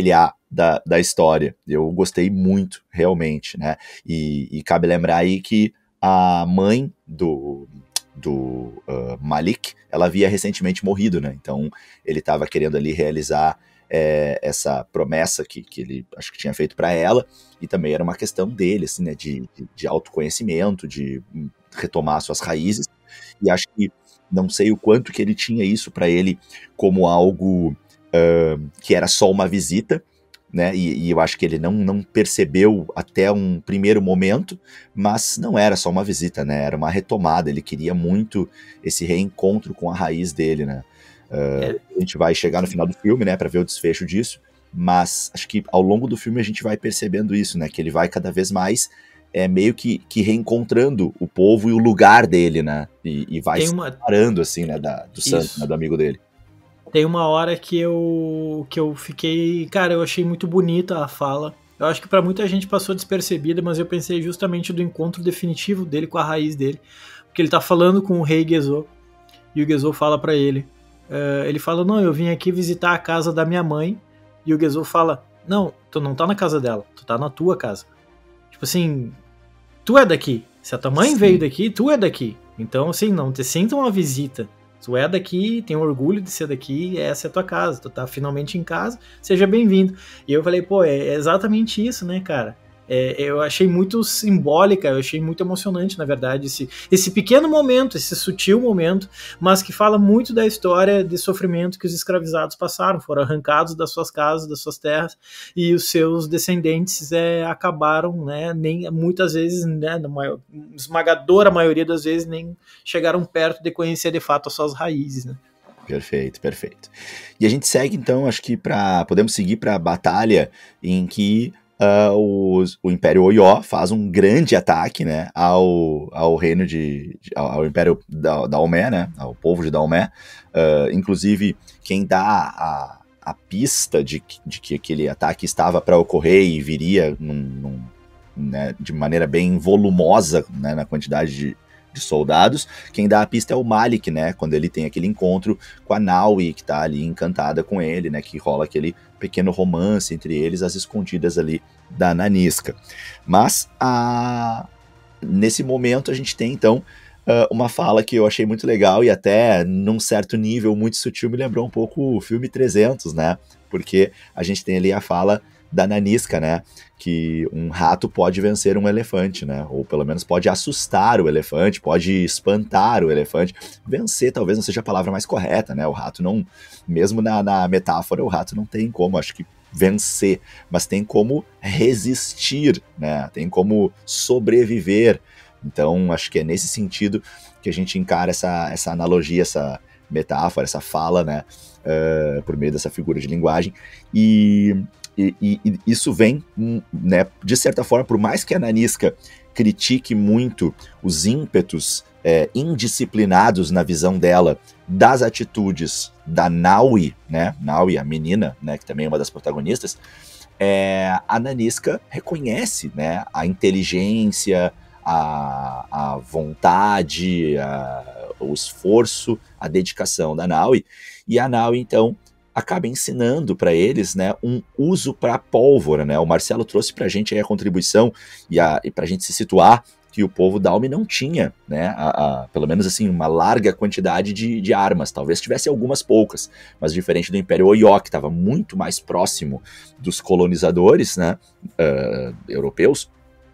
da, da história. Eu gostei muito, realmente, né? E, e cabe lembrar aí que a mãe do, do uh, Malik, ela havia recentemente morrido, né? Então ele estava querendo ali realizar é, essa promessa que, que ele acho que tinha feito para ela, e também era uma questão dele, assim, né? De, de, de autoconhecimento, de retomar suas raízes, e acho que não sei o quanto que ele tinha isso para ele como algo uh, que era só uma visita, né? E, e eu acho que ele não, não percebeu até um primeiro momento, mas não era só uma visita, né? Era uma retomada. Ele queria muito esse reencontro com a raiz dele, né? Uh, É. A gente vai chegar no final do filme, né? Para ver o desfecho disso. Mas acho que ao longo do filme a gente vai percebendo isso, né? Que ele vai cada vez mais é meio que, que reencontrando o povo e o lugar dele, né? E, e vai Tem se uma... separando, assim, né? Da, do santo, Isso. né, do amigo dele. Tem uma hora que eu, que eu fiquei... Cara, eu achei muito bonita a fala. Eu acho que pra muita gente passou despercebida, mas eu pensei justamente do encontro definitivo dele com a raiz dele. Porque ele tá falando com o rei Gezo, e o Gezo fala pra ele. Uh, ele fala, não, eu vim aqui visitar a casa da minha mãe. E o Gezo fala, não, tu não tá na casa dela, tu tá na tua casa. Tipo assim, tu é daqui. Se a tua mãe Sim. veio daqui, tu é daqui. Então, assim, não te sinta uma visita. Tu é daqui, tem orgulho de ser daqui, essa é a tua casa. Tu tá finalmente em casa, seja bem-vindo. E eu falei, pô, é exatamente isso, né, cara? É, eu achei muito simbólica, eu achei muito emocionante, na verdade, esse, esse pequeno momento, esse sutil momento, mas que fala muito da história de sofrimento que os escravizados passaram, foram arrancados das suas casas, das suas terras, e os seus descendentes é, acabaram, né, nem, muitas vezes, né, na maior, esmagadora maioria das vezes, nem chegaram perto de conhecer de fato as suas raízes, né. Perfeito, perfeito. E a gente segue, então, acho que para podemos seguir para a batalha em que Uh, o, o Império Oió faz um grande ataque, né, ao, ao reino de, de ao, ao Império da, Daomé, né, ao povo de Daomé. Uh, inclusive, quem dá a, a pista de, de que aquele ataque estava para ocorrer e viria num, num, né, de maneira bem volumosa, né, na quantidade de, de soldados, quem dá a pista é o Malik, né, quando ele tem aquele encontro com a Naui, que tá ali encantada com ele, né, que rola aquele pequeno romance entre eles, as escondidas ali da Nanisca. Mas a... nesse momento a gente tem então uma fala que eu achei muito legal e até num certo nível muito sutil me lembrou um pouco o filme trezentos, né, porque a gente tem ali a fala da Nanisca, né, que um rato pode vencer um elefante, né, ou pelo menos pode assustar o elefante, pode espantar o elefante. Vencer talvez não seja a palavra mais correta, né, o rato não, mesmo na, na metáfora, o rato não tem como, acho que vencer, mas tem como resistir, né, tem como sobreviver. Então acho que é nesse sentido que a gente encara essa, essa analogia, essa metáfora, essa fala, né, uh, por meio dessa figura de linguagem. E E, e, e isso vem, né, de certa forma, por mais que a Nanisca critique muito os ímpetos é, indisciplinados na visão dela das atitudes da Naui, né, Naui, a menina, né, que também é uma das protagonistas, é, a Nanisca reconhece, né, a inteligência, a, a vontade, a, o esforço, a dedicação da Naui, e a Naui, então, acaba ensinando para eles, né, um uso para a pólvora, né? O Marcelo trouxe para a gente aí a contribuição e, a, e para a gente se situar que o povo Daumi não tinha, né, a, a, pelo menos assim, uma larga quantidade de, de armas, talvez tivesse algumas poucas, mas diferente do Império Oió, que estava muito mais próximo dos colonizadores, né, uh, europeus,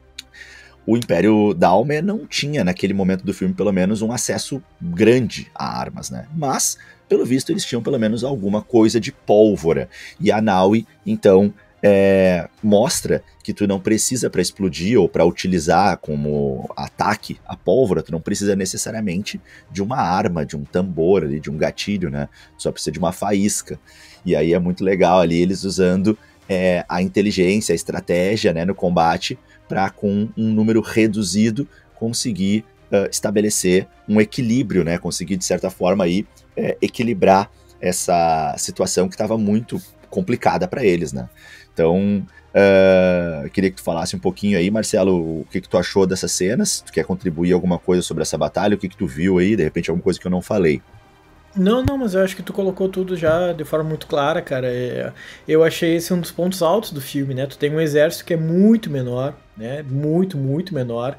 o Império Daumi não tinha, naquele momento do filme, pelo menos, um acesso grande a armas, né, mas pelo visto, eles tinham pelo menos alguma coisa de pólvora. E a Naui, então, é, mostra que tu não precisa para explodir ou para utilizar como ataque a pólvora, tu não precisa necessariamente de uma arma, de um tambor, ali, de um gatilho, né? Tu só precisa de uma faísca. E aí é muito legal ali eles usando é, a inteligência, a estratégia, né, no combate para, com um número reduzido, conseguir uh, estabelecer um equilíbrio, né? Conseguir, de certa forma, aí, É, equilibrar essa situação que estava muito complicada para eles, né? Então, uh, queria que tu falasse um pouquinho aí, Marcelo, o que, que tu achou dessas cenas? Tu quer contribuir alguma coisa sobre essa batalha? O que, que tu viu aí? De repente, alguma coisa que eu não falei. Não, não, mas eu acho que tu colocou tudo já de forma muito clara, cara. É, eu achei esse um dos pontos altos do filme, né? Tu tem um exército que é muito menor, né? Muito, muito menor.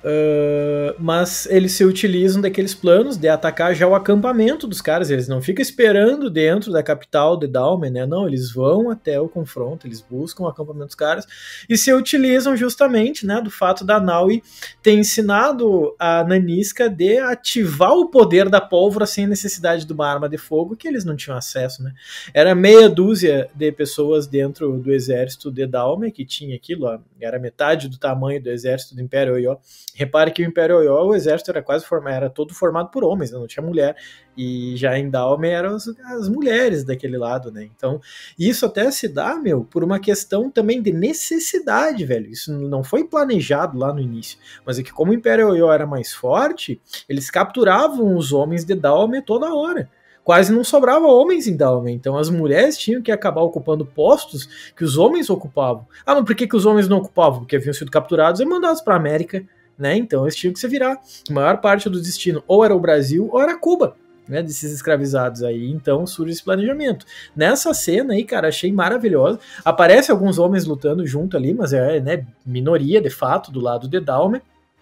Uh, mas eles se utilizam daqueles planos de atacar já o acampamento dos caras. Eles não ficam esperando dentro da capital de Dalmen, né? Não, eles vão até o confronto, eles buscam o acampamento dos caras e se utilizam justamente, né, do fato da Naui ter ensinado a Nanisca de ativar o poder da pólvora sem necessidade de uma arma de fogo, que eles não tinham acesso, né? Era meia dúzia de pessoas dentro do exército de Dalmen que tinha aquilo, ó, era metade do tamanho do exército do Império Oió. Repare que o Império Oió, o exército era quase formado, era todo formado por homens, né? Não tinha mulher. E já em Dalmen eram as, as mulheres daquele lado, né? Então, isso até se dá, meu, por uma questão também de necessidade, velho. Isso não foi planejado lá no início. Mas é que como o Império Oió era mais forte, eles capturavam os homens de Dalmen toda hora. Quase não sobrava homens em Dalmen, então as mulheres tinham que acabar ocupando postos que os homens ocupavam. Ah, mas por que, que os homens não ocupavam? Porque haviam sido capturados e mandados para a América, né? Então eles tinham que se virar. A maior parte do destino ou era o Brasil ou era Cuba, né? Desses escravizados aí. Então surge esse planejamento. Nessa cena aí, cara, achei maravilhosa. Aparece alguns homens lutando junto ali, mas é, né, minoria de fato do lado de Dalmen.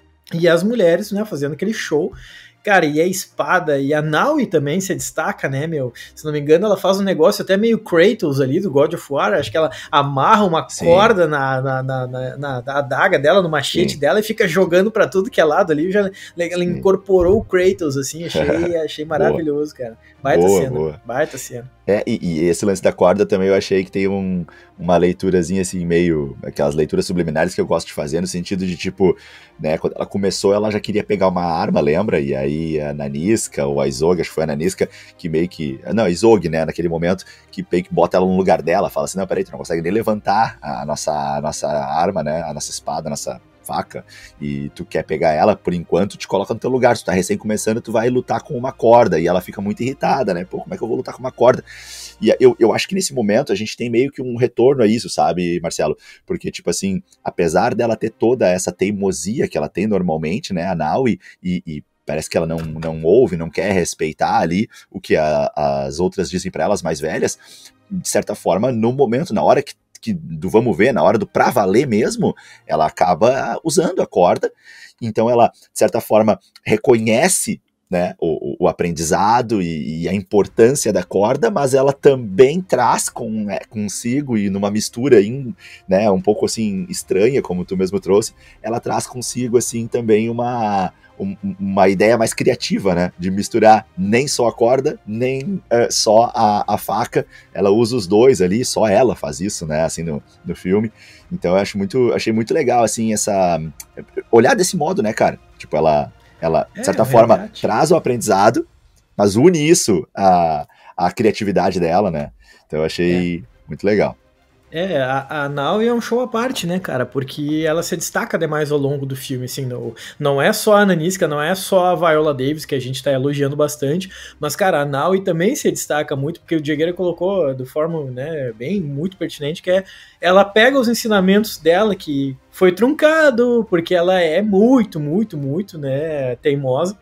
E as mulheres, né, fazendo aquele show. Cara, e a espada, e a Naui também se destaca, né, meu? Se não me engano, ela faz um negócio até meio Kratos ali, do God of War. Acho que ela amarra uma Sim. corda na, na, na, na, na adaga dela, no machete Sim. dela, e fica jogando pra tudo que é lado ali. Já, ela incorporou o Kratos, assim, achei, achei maravilhoso, cara. Baita boa, cena, boa. baita cena. É, e, e esse lance da corda também eu achei que tem um, uma leiturazinha assim, meio, aquelas leituras subliminares que eu gosto de fazer, no sentido de tipo, né, quando ela começou ela já queria pegar uma arma, lembra? E aí a Nanisca, ou a Isogi, acho que foi a Nanisca, que meio que, não, a Isogi, né, naquele momento, que meio que bota ela no lugar dela, fala assim, não, peraí, tu não consegue nem levantar a nossa, a nossa arma, né, a nossa espada, a nossa faca, e tu quer pegar ela, por enquanto, te coloca no teu lugar. Se tu tá recém começando, tu vai lutar com uma corda, e ela fica muito irritada, né? Pô, como é que eu vou lutar com uma corda? E eu, eu acho que nesse momento a gente tem meio que um retorno a isso, sabe, Marcelo? Porque, tipo assim, apesar dela ter toda essa teimosia que ela tem normalmente, né, a Naui, e, e parece que ela não, não ouve, não quer respeitar ali o que a, as outras dizem pra elas mais velhas, de certa forma, no momento, na hora que Que, do vamos ver, na hora do pra valer mesmo, ela acaba usando a corda, então ela, de certa forma, reconhece, né, o, o aprendizado e, e a importância da corda, mas ela também traz com, é, consigo, e numa mistura in, né, um pouco assim estranha, como tu mesmo trouxe, ela traz consigo assim também uma... uma ideia mais criativa, né, de misturar nem só a corda, nem uh, só a, a faca, ela usa os dois ali, só ela faz isso, né, assim, no, no filme, então eu acho muito, achei muito legal, assim, essa, olhar desse modo, né, cara, tipo, ela, ela de certa é, forma, verdade. Traz o aprendizado, mas une isso à, à criatividade dela, né, então eu achei é. muito legal. É, a, a Naui é um show à parte, né, cara, porque ela se destaca demais ao longo do filme, assim, não, não é só a Nanisca, não é só a Viola Davis, que a gente tá elogiando bastante, mas, cara, a Naui também se destaca muito, porque o Diegueira colocou de forma, né, bem, muito pertinente, que é, ela pega os ensinamentos dela, que foi truncado, porque ela é muito, muito, muito, né, teimosa,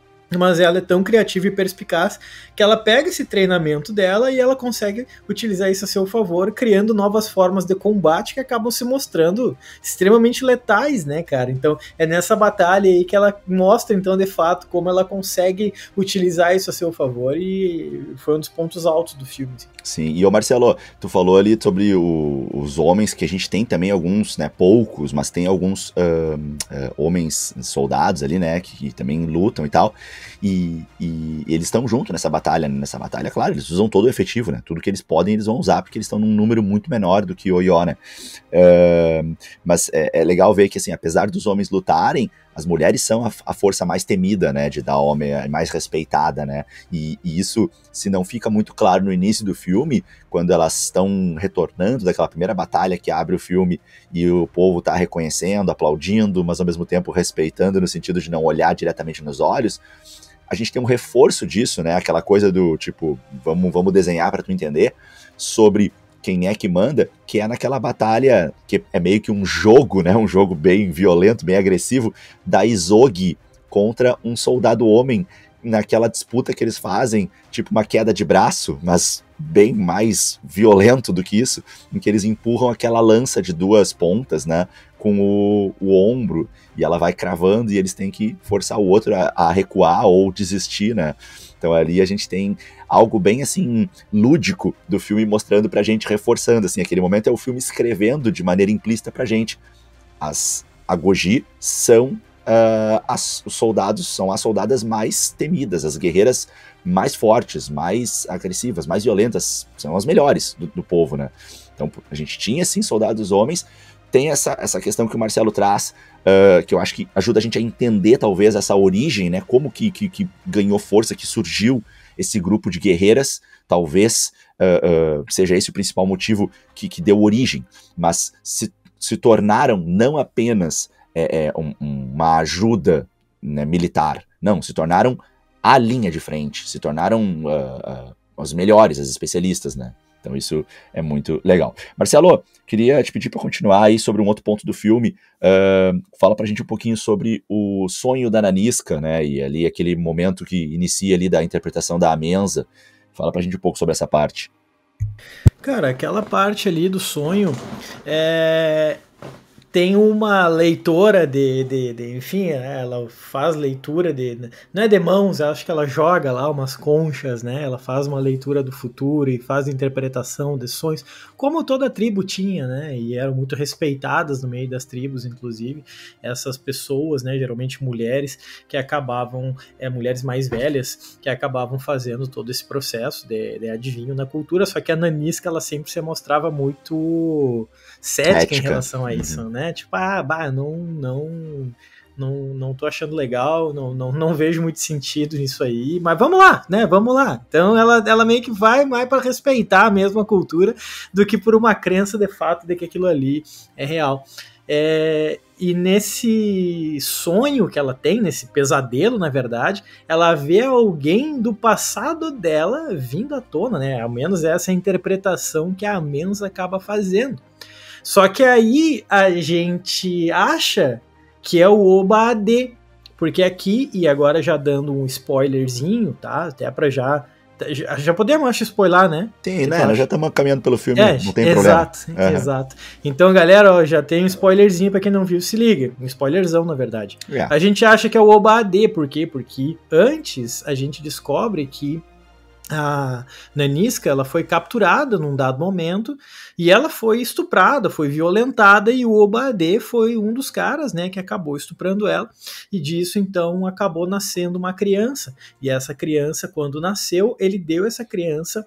mas ela é tão criativa e perspicaz que ela pega esse treinamento dela e ela consegue utilizar isso a seu favor, criando novas formas de combate que acabam se mostrando extremamente letais, né, cara? Então, é nessa batalha aí que ela mostra, então, de fato, como ela consegue utilizar isso a seu favor, e foi um dos pontos altos do filme. Sim, e ô Marcelo, tu falou ali sobre o, os homens, que a gente tem também alguns, né, poucos, mas tem alguns uh, uh, homens soldados ali, né, que, que também lutam e tal, e, e eles estão juntos nessa batalha, nessa batalha, claro, eles usam todo o efetivo, né, tudo que eles podem eles vão usar, porque eles estão num número muito menor do que o Oió, né, uh, mas é, é legal ver que, assim, apesar dos homens lutarem, as mulheres são a, a força mais temida, né, de Dalmen, mais respeitada, né, e, e isso, se não fica muito claro no início do filme, quando elas estão retornando daquela primeira batalha que abre o filme e o povo tá reconhecendo, aplaudindo, mas ao mesmo tempo respeitando no sentido de não olhar diretamente nos olhos, a gente tem um reforço disso, né, aquela coisa do tipo, vamos, vamos desenhar para tu entender, sobre quem é que manda, que é naquela batalha, que é meio que um jogo, né, um jogo bem violento, bem agressivo, da Isogi contra um soldado homem, naquela disputa que eles fazem, tipo uma queda de braço, mas bem mais violento do que isso, em que eles empurram aquela lança de duas pontas, né, com o, o ombro, e ela vai cravando e eles têm que forçar o outro a, a recuar ou desistir, né. Então ali a gente tem algo bem, assim, lúdico do filme mostrando pra gente, reforçando, assim, aquele momento é o filme escrevendo de maneira implícita pra gente. As Agoji são Uh, as, os soldados, são as soldadas mais temidas, as guerreiras mais fortes, mais agressivas, mais violentas, são as melhores do, do povo, né? Então a gente tinha sim soldados homens, tem essa, essa questão que o Marcelo traz, uh, que eu acho que ajuda a gente a entender talvez essa origem, né? Como que, que, que ganhou força, que surgiu esse grupo de guerreiras, talvez uh, uh, seja esse o principal motivo que, que deu origem, mas se, se tornaram não apenas É, é, um, uma ajuda, né, militar. Não, se tornaram a linha de frente, se tornaram uh, uh, os melhores, as especialistas, né? Então isso é muito legal. Marcelo, queria te pedir para continuar aí sobre um outro ponto do filme. Uh, fala pra gente um pouquinho sobre o sonho da Nanisca, né? E ali aquele momento que inicia ali da interpretação da Amenza. Fala pra gente um pouco sobre essa parte. Cara, aquela parte ali do sonho é... tem uma leitora de, de, de enfim, né, ela faz leitura de, não é de mãos, acho que ela joga lá umas conchas, né, ela faz uma leitura do futuro e faz interpretação de sonhos, como toda tribo tinha, né, e eram muito respeitadas no meio das tribos, inclusive, essas pessoas, né, geralmente mulheres, que acabavam, é, mulheres mais velhas, que acabavam fazendo todo esse processo de, de adivinho na cultura, só que a Nanisca, ela sempre se mostrava muito cética Ética. Em relação a isso, uhum. né, tipo, ah, bah, não, não, não, não tô achando legal, não, não, não vejo muito sentido nisso aí, mas vamos lá, né, vamos lá. Então ela, ela meio que vai mais para respeitar a mesma cultura do que por uma crença de fato de que aquilo ali é real. É, e nesse sonho que ela tem, nesse pesadelo, na verdade, ela vê alguém do passado dela vindo à tona, né, ao menos essa é a interpretação que a Amenza acaba fazendo. Só que aí a gente acha que é o Oba-Ade, porque aqui, e agora já dando um spoilerzinho, tá? Até pra já... Já, já podemos, acho, spoiler, né? Tem, né? Nós já estamos caminhando pelo filme, é, não tem exato, problema. Uhum. Exato. Então, galera, ó, já tem um spoilerzinho pra quem não viu, se liga. Um spoilerzão, na verdade. Yeah. A gente acha que é o Oba-Ade, por quê? Porque antes a gente descobre que a Nanisca, ela foi capturada num dado momento e ela foi estuprada, foi violentada e o Oba-Ade foi um dos caras, né, que acabou estuprando ela e disso então acabou nascendo uma criança e essa criança, quando nasceu, ele deu essa criança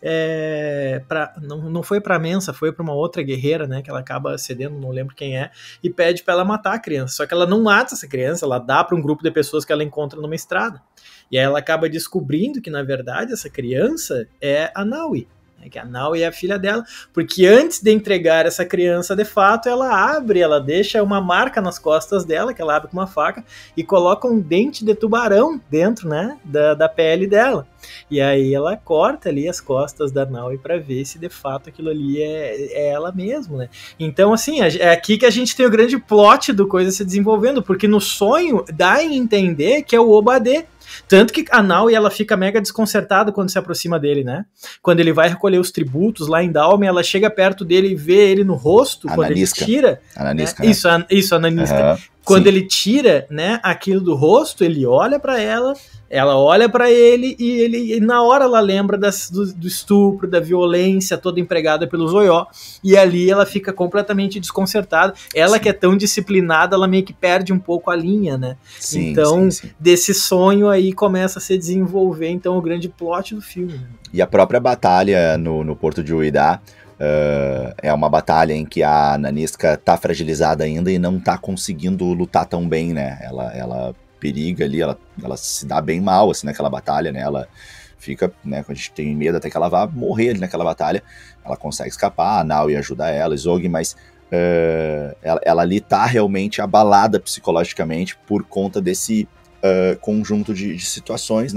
É, pra, não, não foi pra Amenza, foi pra uma outra guerreira, né, que ela acaba cedendo, não lembro quem é, e pede pra ela matar a criança, só que ela não mata essa criança, ela dá pra um grupo de pessoas que ela encontra numa estrada, e aí ela acaba descobrindo que na verdade essa criança é a Naui, né, que a Naui é a filha dela, porque antes de entregar essa criança de fato, ela abre, ela deixa uma marca nas costas dela, que ela abre com uma faca, e coloca um dente de tubarão dentro, né, da, da pele dela. E aí ela corta ali as costas da Naui para ver se de fato aquilo ali é, é ela mesma, né? Então, assim, é aqui que a gente tem o grande plot do coisa se desenvolvendo, porque no sonho dá a entender que é o Oba-Ade. Tanto que a Naui, ela fica mega desconcertada quando se aproxima dele, né? Quando ele vai recolher os tributos lá em Dalmen, ela chega perto dele e vê ele no rosto, a quando Nanisca. Ele tira... A Nanisca, né? Isso, a, isso, a Nanisca. Uhum, quando sim. Ele tira, né, aquilo do rosto, ele olha pra ela, ela olha pra ele e, ele, e na hora ela lembra das, do, do estupro, da violência toda empregada pelo Zoió, e ali ela fica completamente desconcertada. Ela sim. que é tão disciplinada, ela meio que perde um pouco a linha, né? Sim, então, sim, sim. desse sonho aí começa a se desenvolver, então, o grande plot do filme. Né? E a própria batalha no, no Porto de Uidá, Uh, é uma batalha em que a Nanisca tá fragilizada ainda e não tá conseguindo lutar tão bem, né? Ela, ela periga ali, ela, ela se dá bem mal, assim, naquela batalha, né? Ela fica, né, a gente tem medo até que ela vá morrer ali naquela batalha. Ela consegue escapar, a Naui ajuda ela, Zog, mas uh, ela, ela ali tá realmente abalada psicologicamente por conta desse uh, conjunto de, de situações, né?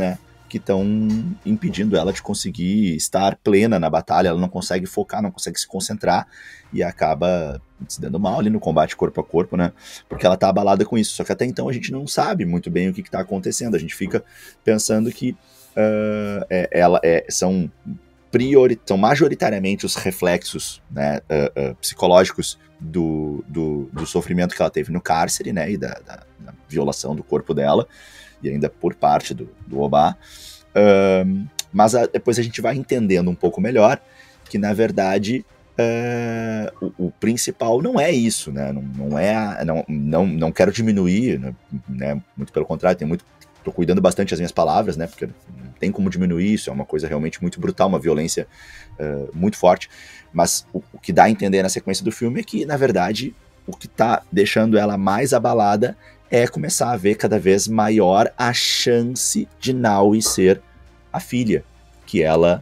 que estão impedindo ela de conseguir estar plena na batalha, ela não consegue focar, não consegue se concentrar e acaba se dando mal ali no combate corpo a corpo, né, porque ela tá abalada com isso, só que até então a gente não sabe muito bem o que, que tá acontecendo, a gente fica pensando que uh, é, ela, é, são, priori, são majoritariamente os reflexos, né, uh, uh, psicológicos do, do, do sofrimento que ela teve no cárcere, né, e da, da, da violação do corpo dela, e ainda por parte do, do Obá, um, mas a, depois a gente vai entendendo um pouco melhor que, na verdade, uh, o, o principal não é isso, né? Não, não é, a, não, não, não quero diminuir, né? Muito pelo contrário, tem muito, tô cuidando bastante das minhas palavras, né? Porque não tem como diminuir isso, é uma coisa realmente muito brutal, uma violência uh, muito forte, mas o, o que dá a entender na sequência do filme é que, na verdade, o que tá deixando ela mais abalada é começar a ver cada vez maior a chance de Naui ser a filha, que ela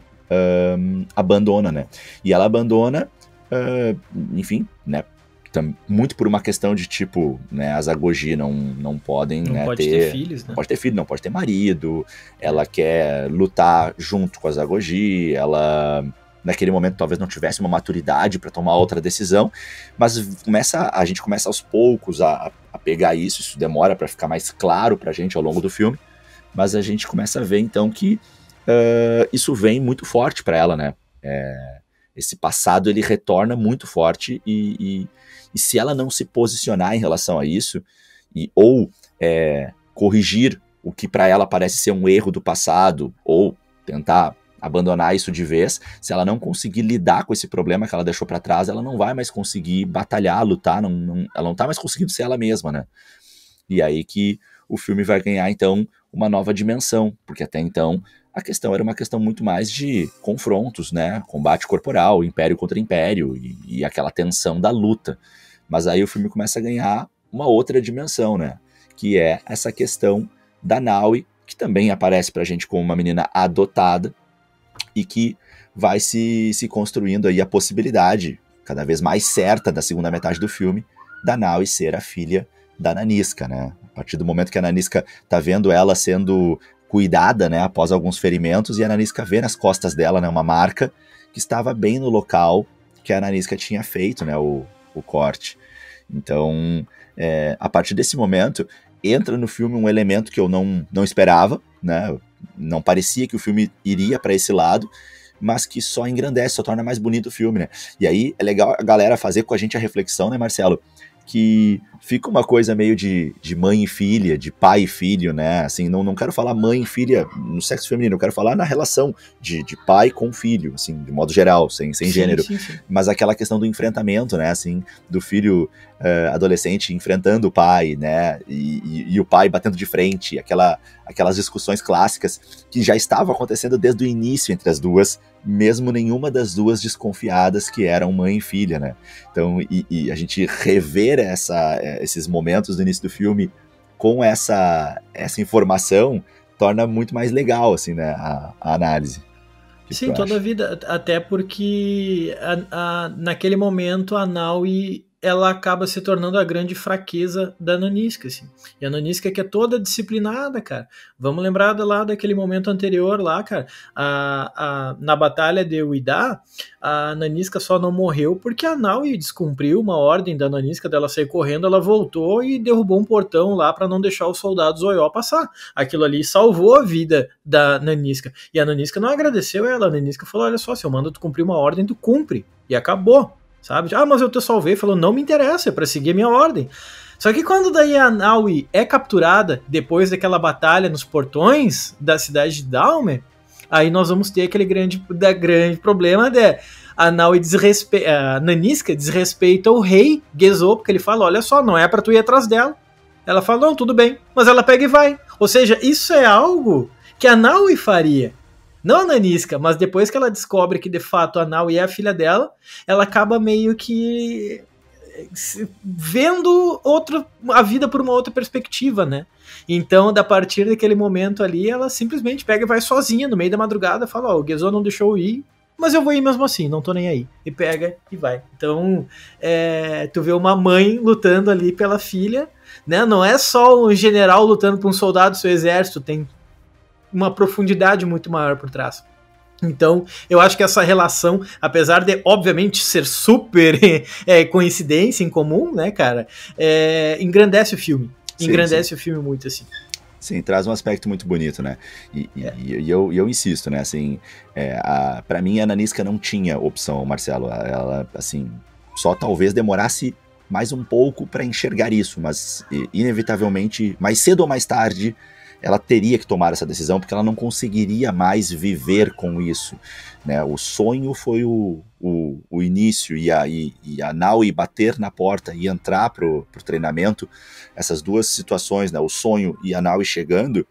um, abandona, né? E ela abandona, uh, enfim, né? Muito por uma questão de tipo, né? As Agogi não, não podem, não né, pode ter, ter filhos, né? Não pode ter filho, não pode ter marido. Ela quer lutar junto com as Agogi, ela... naquele momento talvez não tivesse uma maturidade para tomar outra decisão, mas começa, a gente começa aos poucos a, a pegar isso, isso demora para ficar mais claro para a gente ao longo do filme, mas a gente começa a ver então que uh, isso vem muito forte para ela, né? É, esse passado ele retorna muito forte e, e, e se ela não se posicionar em relação a isso, e, ou é, corrigir o que para ela parece ser um erro do passado, ou tentar abandonar isso de vez, se ela não conseguir lidar com esse problema que ela deixou para trás, ela não vai mais conseguir batalhar, lutar, não, não, ela não tá mais conseguindo ser ela mesma, né? E aí que o filme vai ganhar, então, uma nova dimensão, porque até então a questão era uma questão muito mais de confrontos, né? Combate corporal, império contra império, e, e aquela tensão da luta. Mas aí o filme começa a ganhar uma outra dimensão, né? Que é essa questão da Naui, que também aparece pra gente como uma menina adotada, e que vai se, se construindo aí a possibilidade, cada vez mais certa da segunda metade do filme, da Naui ser a filha da Nanisca, né? A partir do momento que a Nanisca tá vendo ela sendo cuidada, né, após alguns ferimentos, e a Nanisca vê nas costas dela, né, uma marca que estava bem no local que a Nanisca tinha feito, né, o, o corte. Então, é, a partir desse momento, entra no filme um elemento que eu não, não esperava, né? Não parecia que o filme iria para esse lado, mas que só engrandece, só torna mais bonito o filme, né? E aí é legal a galera fazer com a gente a reflexão, né, Marcelo? Que fica uma coisa meio de, de mãe e filha, de pai e filho, né? Assim, não, não quero falar mãe e filha no sexo feminino, eu quero falar na relação de, de pai com filho, assim, de modo geral, sem, sem sim, gênero. Sim, sim. Mas aquela questão do enfrentamento, né? Assim, do filho uh, adolescente enfrentando o pai, né? E, e, e o pai batendo de frente, aquela, aquelas discussões clássicas que já estavam acontecendo desde o início entre as duas, mesmo nenhuma das duas desconfiadas que eram mãe e filha, né? Então, e, e a gente rever essa, esses momentos do início do filme com essa, essa informação torna muito mais legal, assim, né, a, a análise. Que Sim, toda a vida, até porque a, a, naquele momento a Naui, ela acaba se tornando a grande fraqueza da Nanisca, assim. E a Nanisca que é toda disciplinada, cara. Vamos lembrar lá daquele momento anterior lá, cara. A, a, na batalha de Uidá, a Nanisca só não morreu porque a Naui descumpriu uma ordem da Nanisca dela sair correndo, ela voltou e derrubou um portão lá para não deixar os soldados Oió passar. Aquilo ali salvou a vida da Nanisca. E a Nanisca não agradeceu ela. A Nanisca falou, olha só, se eu mando tu cumprir uma ordem, tu cumpre. E acabou. Sabe? Ah, mas eu te salvei. Falou, não me interessa, é pra seguir a minha ordem. Só que quando daí a Naui é capturada, depois daquela batalha nos portões da cidade de Dahomey, aí nós vamos ter aquele grande, da grande problema de a Naui desrespe... a Nanisca desrespeita o rei Gezo, porque ele fala, olha só, não é pra tu ir atrás dela. Ela fala, não, tudo bem. Mas ela pega e vai. Ou seja, isso é algo que a Naui faria. Não a Nanisca, mas depois que ela descobre que de fato a Naui é a filha dela, ela acaba meio que vendo outro, a vida por uma outra perspectiva, né? Então, a partir daquele momento ali, ela simplesmente pega e vai sozinha no meio da madrugada, fala, ó, oh, o Gezo não deixou eu ir, mas eu vou ir mesmo assim, não tô nem aí. E pega e vai. Então, é, tu vê uma mãe lutando ali pela filha, né? Não é só um general lutando por um soldado do seu exército, tem uma profundidade muito maior por trás. Então, eu acho que essa relação, apesar de, obviamente, ser super é, coincidência em comum, né, cara, é, engrandece o filme. Sim, engrandece sim. o filme muito, assim. Sim, traz um aspecto muito bonito, né? E, é. e, e eu, eu insisto, né? Assim, é, a, pra mim, a Nanisca não tinha opção, Marcelo. Ela, assim, só talvez demorasse mais um pouco para enxergar isso, mas inevitavelmente, mais cedo ou mais tarde, ela teria que tomar essa decisão, porque ela não conseguiria mais viver com isso, né? O sonho foi o, o, o início, e a, e, e a Naui bater na porta e entrar pro, pro treinamento, essas duas situações, né? O sonho e a Naui chegando,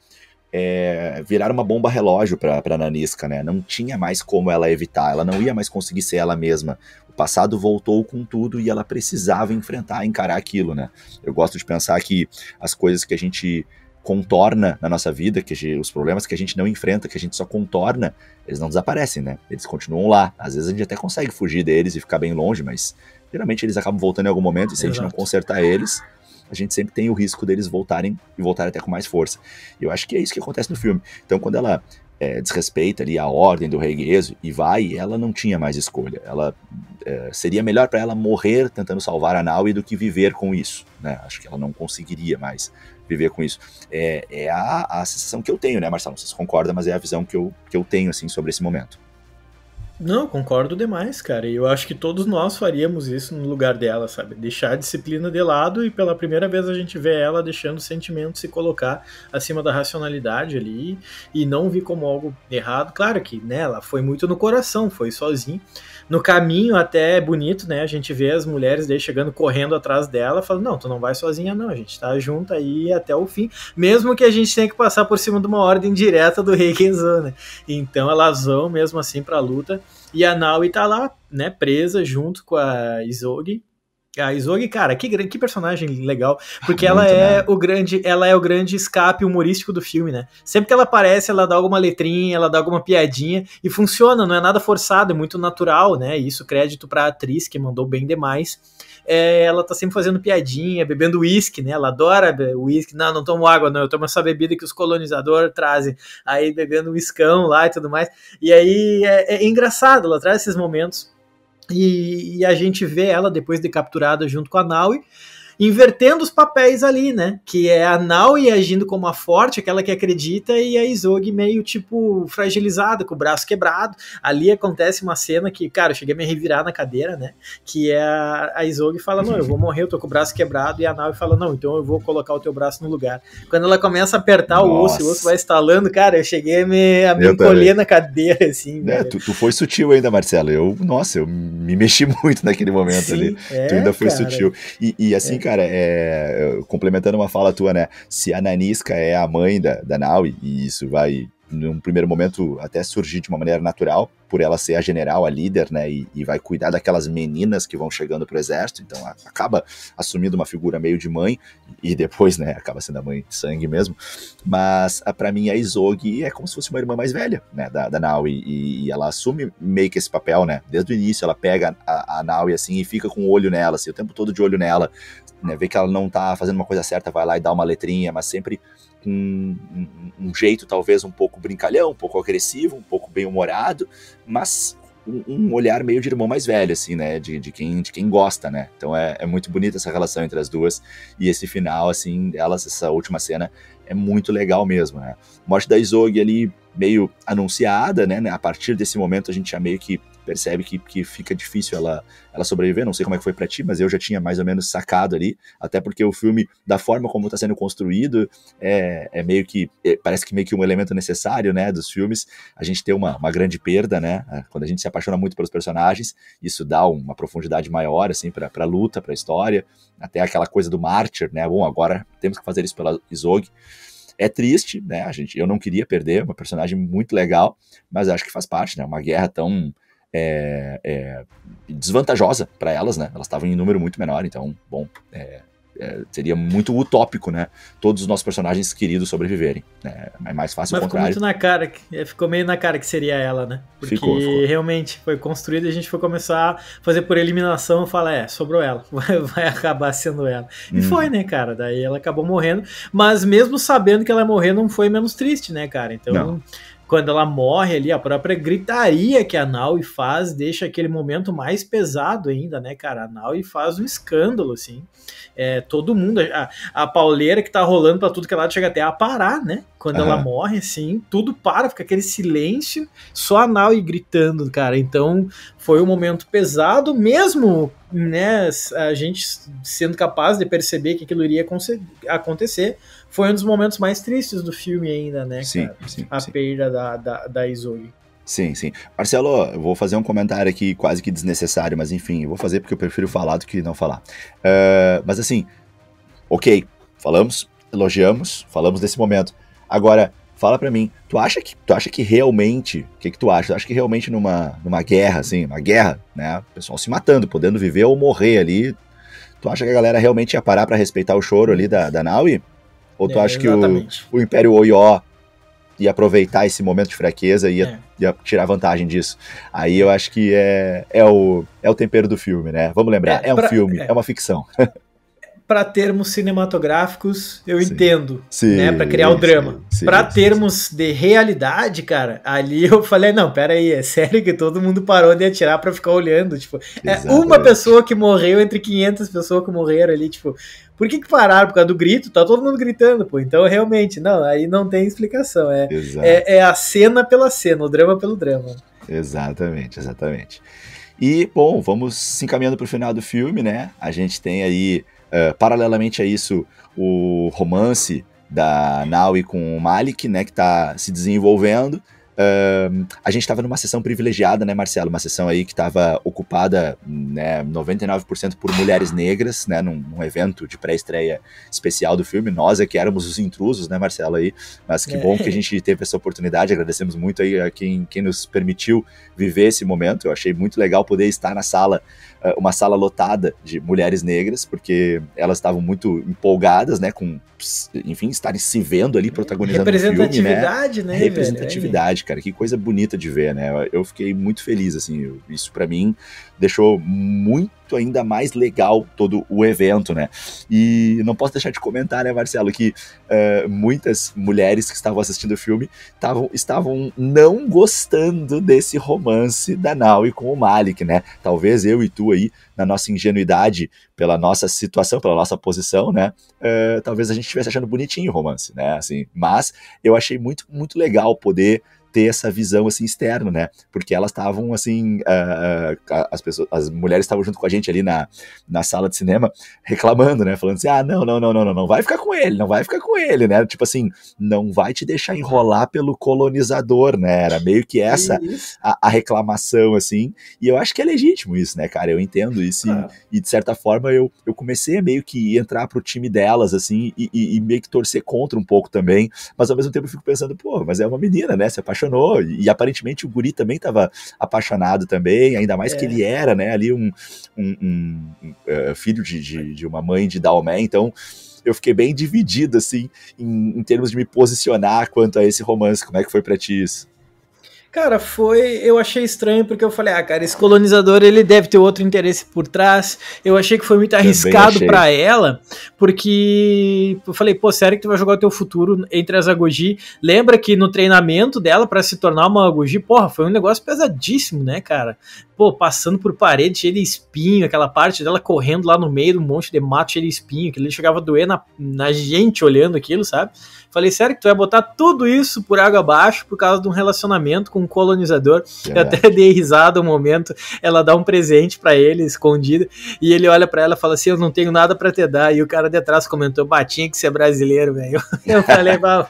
é, viraram uma bomba relógio para a Nanisca, né? Não tinha mais como ela evitar, ela não ia mais conseguir ser ela mesma. O passado voltou com tudo e ela precisava enfrentar, encarar aquilo, né? Eu gosto de pensar que as coisas que a gente contorna na nossa vida, que gente, os problemas que a gente não enfrenta, que a gente só contorna, eles não desaparecem, né? Eles continuam lá. Às vezes a gente até consegue fugir deles e ficar bem longe, mas geralmente eles acabam voltando em algum momento, e se Exato. a gente não consertar eles, a gente sempre tem o risco deles voltarem e voltarem até com mais força. E eu acho que é isso que acontece no filme. Então, quando ela é, desrespeita ali a ordem do rei Gezo e vai, ela não tinha mais escolha. Ela é, seria melhor para ela morrer tentando salvar a Naui do que viver com isso, né? Acho que ela não conseguiria mais viver com isso. É, é a, a sensação que eu tenho, né, Marcelo? Não sei se você concorda, mas é a visão que eu, que eu tenho, assim, sobre esse momento. Não, concordo demais, cara. E eu acho que todos nós faríamos isso no lugar dela, sabe? Deixar a disciplina de lado e pela primeira vez a gente vê ela deixando o sentimento se colocar acima da racionalidade ali e não vir como algo errado. Claro que, né, ela foi muito no coração, foi sozinha. No caminho até é bonito, né? A gente vê as mulheres daí chegando correndo atrás dela, falando, não, tu não vai sozinha não, a gente tá junto aí até o fim, mesmo que a gente tenha que passar por cima de uma ordem direta do rei Gezo, né? Então elas vão mesmo assim pra luta, e a Naui tá lá, né, presa junto com a Isogi. A Isogi, cara, que, que personagem legal, porque ela é, o grande, ela é o grande escape humorístico do filme, né? Sempre que ela aparece, ela dá alguma letrinha, ela dá alguma piadinha, e funciona, não é nada forçado, é muito natural, né? E isso crédito pra atriz, que mandou bem demais. É, ela tá sempre fazendo piadinha, bebendo uísque, né? Ela adora uísque. Não, não tomo água, não, eu tomo essa bebida que os colonizadores trazem. Aí bebendo uiscão lá e tudo mais. E aí é, é engraçado, ela traz esses momentos. E, e a gente vê ela depois de capturada junto com a Naui, invertendo os papéis ali, né? Que é a Naui agindo como a forte, aquela que acredita, e a Isogi meio, tipo, fragilizada, com o braço quebrado. Ali acontece uma cena que, cara, eu cheguei a me revirar na cadeira, né? Que é a, a Isogi fala, não, eu vou morrer, eu tô com o braço quebrado, e a Naui fala, não, então eu vou colocar o teu braço no lugar. Quando ela começa a apertar Nossa. o osso, e o osso vai estalando, cara, eu cheguei a me, a me encolher na cadeira, assim. É, tu, tu foi sutil ainda, Marcelo. Eu, nossa, eu me mexi muito naquele momento Sim, ali. É, tu ainda foi cara. sutil. E, e assim, é. cara, é, complementando uma fala tua, né? Se a Nanisca é a mãe da, da Naui, e isso vai, num primeiro momento, até surgir de uma maneira natural, por ela ser a general, a líder, né? E, e vai cuidar daquelas meninas que vão chegando pro exército, então a, acaba assumindo uma figura meio de mãe, e depois, né, acaba sendo a mãe de sangue mesmo. Mas, a, pra mim, a Isogi é como se fosse uma irmã mais velha, né? Da, da Naui, e, e ela assume meio que esse papel, né? Desde o início, ela pega a, a Naui, assim, e fica com o olho nela, assim, o tempo todo de olho nela, né, vê que ela não tá fazendo uma coisa certa, vai lá e dá uma letrinha, mas sempre com um, um, um jeito talvez um pouco brincalhão, um pouco agressivo, um pouco bem-humorado, mas um, um olhar meio de irmão mais velho, assim, né, de, de, quem, de quem gosta, né, então é, é muito bonita essa relação entre as duas, e esse final, assim, delas, essa última cena é muito legal mesmo, né, morte da Isogi ali meio anunciada, né, a partir desse momento a gente já meio que percebe que, que fica difícil ela, ela sobreviver, não sei como é que foi pra ti, mas eu já tinha mais ou menos sacado ali, até porque o filme, da forma como tá sendo construído, é, é meio que, é, parece que meio que um elemento necessário, né, dos filmes, a gente ter uma, uma grande perda, né, quando a gente se apaixona muito pelos personagens, isso dá uma profundidade maior, assim, pra, pra luta, pra história, até aquela coisa do mártir, né, bom, agora temos que fazer isso pela Isogi. É triste, né, a gente, eu não queria perder, uma personagem muito legal, mas acho que faz parte, né, uma guerra tão É, é, desvantajosa para elas, né? Elas estavam em número muito menor, então, bom, é, é, seria muito utópico, né? Todos os nossos personagens queridos sobreviverem, né? É mais fácil o Mas ficou contrário. muito na cara, que- ficou meio na cara que seria ela, né? Porque Ficou, ficou. realmente foi construído e a gente foi começar a fazer por eliminação e falar, é, sobrou ela, vai, vai acabar sendo ela. E Hum. foi, né, cara? Daí ela acabou morrendo, mas mesmo sabendo que ela ia morrer, não foi menos triste, né, cara? Então, Não. quando ela morre ali, a própria gritaria que a Naui faz deixa aquele momento mais pesado ainda, né, cara? A Naui faz um escândalo, assim. É, todo mundo, a, a pauleira que tá rolando pra tudo que ela chega até a parar, né? Quando Aham. ela morre, assim, tudo para, fica aquele silêncio, só a Naui gritando, cara. Então, foi um momento pesado, mesmo, né, a gente sendo capaz de perceber que aquilo iria acontecer, foi um dos momentos mais tristes do filme ainda, né, Sim, cara? sim, A sim. perda da, da, da Isolde. Sim, sim. Marcelo, eu vou fazer um comentário aqui quase que desnecessário, mas enfim, eu vou fazer porque eu prefiro falar do que não falar. Uh, mas assim, ok, falamos, elogiamos, falamos desse momento. Agora, fala pra mim, tu acha que, tu acha que realmente, o que que tu acha? Tu acha que realmente numa, numa guerra, assim, uma guerra, né, o pessoal se matando, podendo viver ou morrer ali, tu acha que a galera realmente ia parar pra respeitar o choro ali da, da Naui? Ou tu É, acha que o, exatamente. o Império Oió ia aproveitar esse momento de fraqueza e ia, É. ia tirar vantagem disso? Aí eu acho que é, é, o, é o tempero do filme, né? Vamos lembrar, é, É, um pra- filme, é. é uma ficção. Para termos cinematográficos, eu Sim. entendo, Sim, né, para criar o drama. sim, Para sim, termos de realidade, cara, ali eu falei, não, pera aí, é sério que todo mundo parou de atirar para ficar olhando, tipo, é Exatamente. uma pessoa que morreu entre quinhentas pessoas que morreram ali, tipo, por que que pararam? Por causa do grito? Tá todo mundo gritando, pô, então realmente, não, aí não tem explicação, é, Exato. é, é a cena pela cena, o drama pelo drama. Exatamente, exatamente. E, bom, vamos se encaminhando para o final do filme, né? A gente tem aí, uh, paralelamente a isso, o romance da Naui com o Malik, né? Que está se desenvolvendo. Uh, a gente estava numa sessão privilegiada, né, Marcelo? Uma sessão aí que estava ocupada, né, noventa e nove por cento por mulheres negras, né, num, num evento de pré-estreia especial do filme. Nós é que éramos os intrusos, né, Marcelo? Aí, mas que É. bom que a gente teve essa oportunidade. Agradecemos muito aí a quem, quem nos permitiu viver esse momento. Eu achei muito legal poder estar na sala, uh, uma sala lotada de mulheres negras, porque elas estavam muito empolgadas, né, com, enfim, estarem se vendo ali protagonizando o filme, né? Representatividade, né, Representatividade, cara, que coisa bonita de ver, né? Eu fiquei muito feliz, assim, isso pra mim deixou muito ainda mais legal todo o evento, né? E não posso deixar de comentar, né, Marcelo, que uh, muitas mulheres que estavam assistindo o filme tavam, estavam não gostando desse romance da Naui com o Malik, né? Talvez eu e tu aí, na nossa ingenuidade, pela nossa situação, pela nossa posição, né? Uh, talvez a gente estivesse achando bonitinho o romance, né? Assim, mas eu achei muito, muito legal poder ter essa visão, assim, externa, né, porque elas estavam, assim, uh, uh, as pessoas, as mulheres estavam junto com a gente ali na, na sala de cinema, reclamando, né, falando assim, ah, não, não, não, não, não, não vai ficar com ele, não vai ficar com ele, né, tipo assim, não vai te deixar enrolar pelo colonizador, né, era meio que essa a, a reclamação, assim, e eu acho que é legítimo isso, né, cara, eu entendo isso, ah. e, e de certa forma eu, eu comecei a meio que entrar pro time delas, assim, e, e, e meio que torcer contra um pouco também, mas ao mesmo tempo eu fico pensando, pô, mas é uma menina, né, se apaixonou, e, e aparentemente o guri também estava apaixonado também, ainda mais é. que ele era, né, ali um, um, um, um uh, filho de, de, de uma mãe de Daomé, então eu fiquei bem dividido, assim, em, em termos de me posicionar quanto a esse romance. Como é que foi pra ti isso? Cara, foi, eu achei estranho porque eu falei, ah, cara, esse colonizador ele deve ter outro interesse por trás. Eu achei que foi muito arriscado para ela, porque eu falei, pô, sério que tu vai jogar o teu futuro entre as Agoji? Lembra que no treinamento dela para se tornar uma Agoji, porra, foi um negócio pesadíssimo, né, cara? Pô, passando por parede cheia de espinho, aquela parte dela correndo lá no meio de um monte de mato cheio de espinho, que ele chegava a doer na, na gente olhando aquilo, sabe? Falei, sério que tu vai botar tudo isso por água abaixo por causa de um relacionamento com um colonizador? É. Eu até dei risada um momento, ela dá um presente pra ele, escondido, e ele olha pra ela e fala assim, eu não tenho nada pra te dar, e o cara de trás comentou, bah, tinha que ser brasileiro, velho. Eu falei, bah,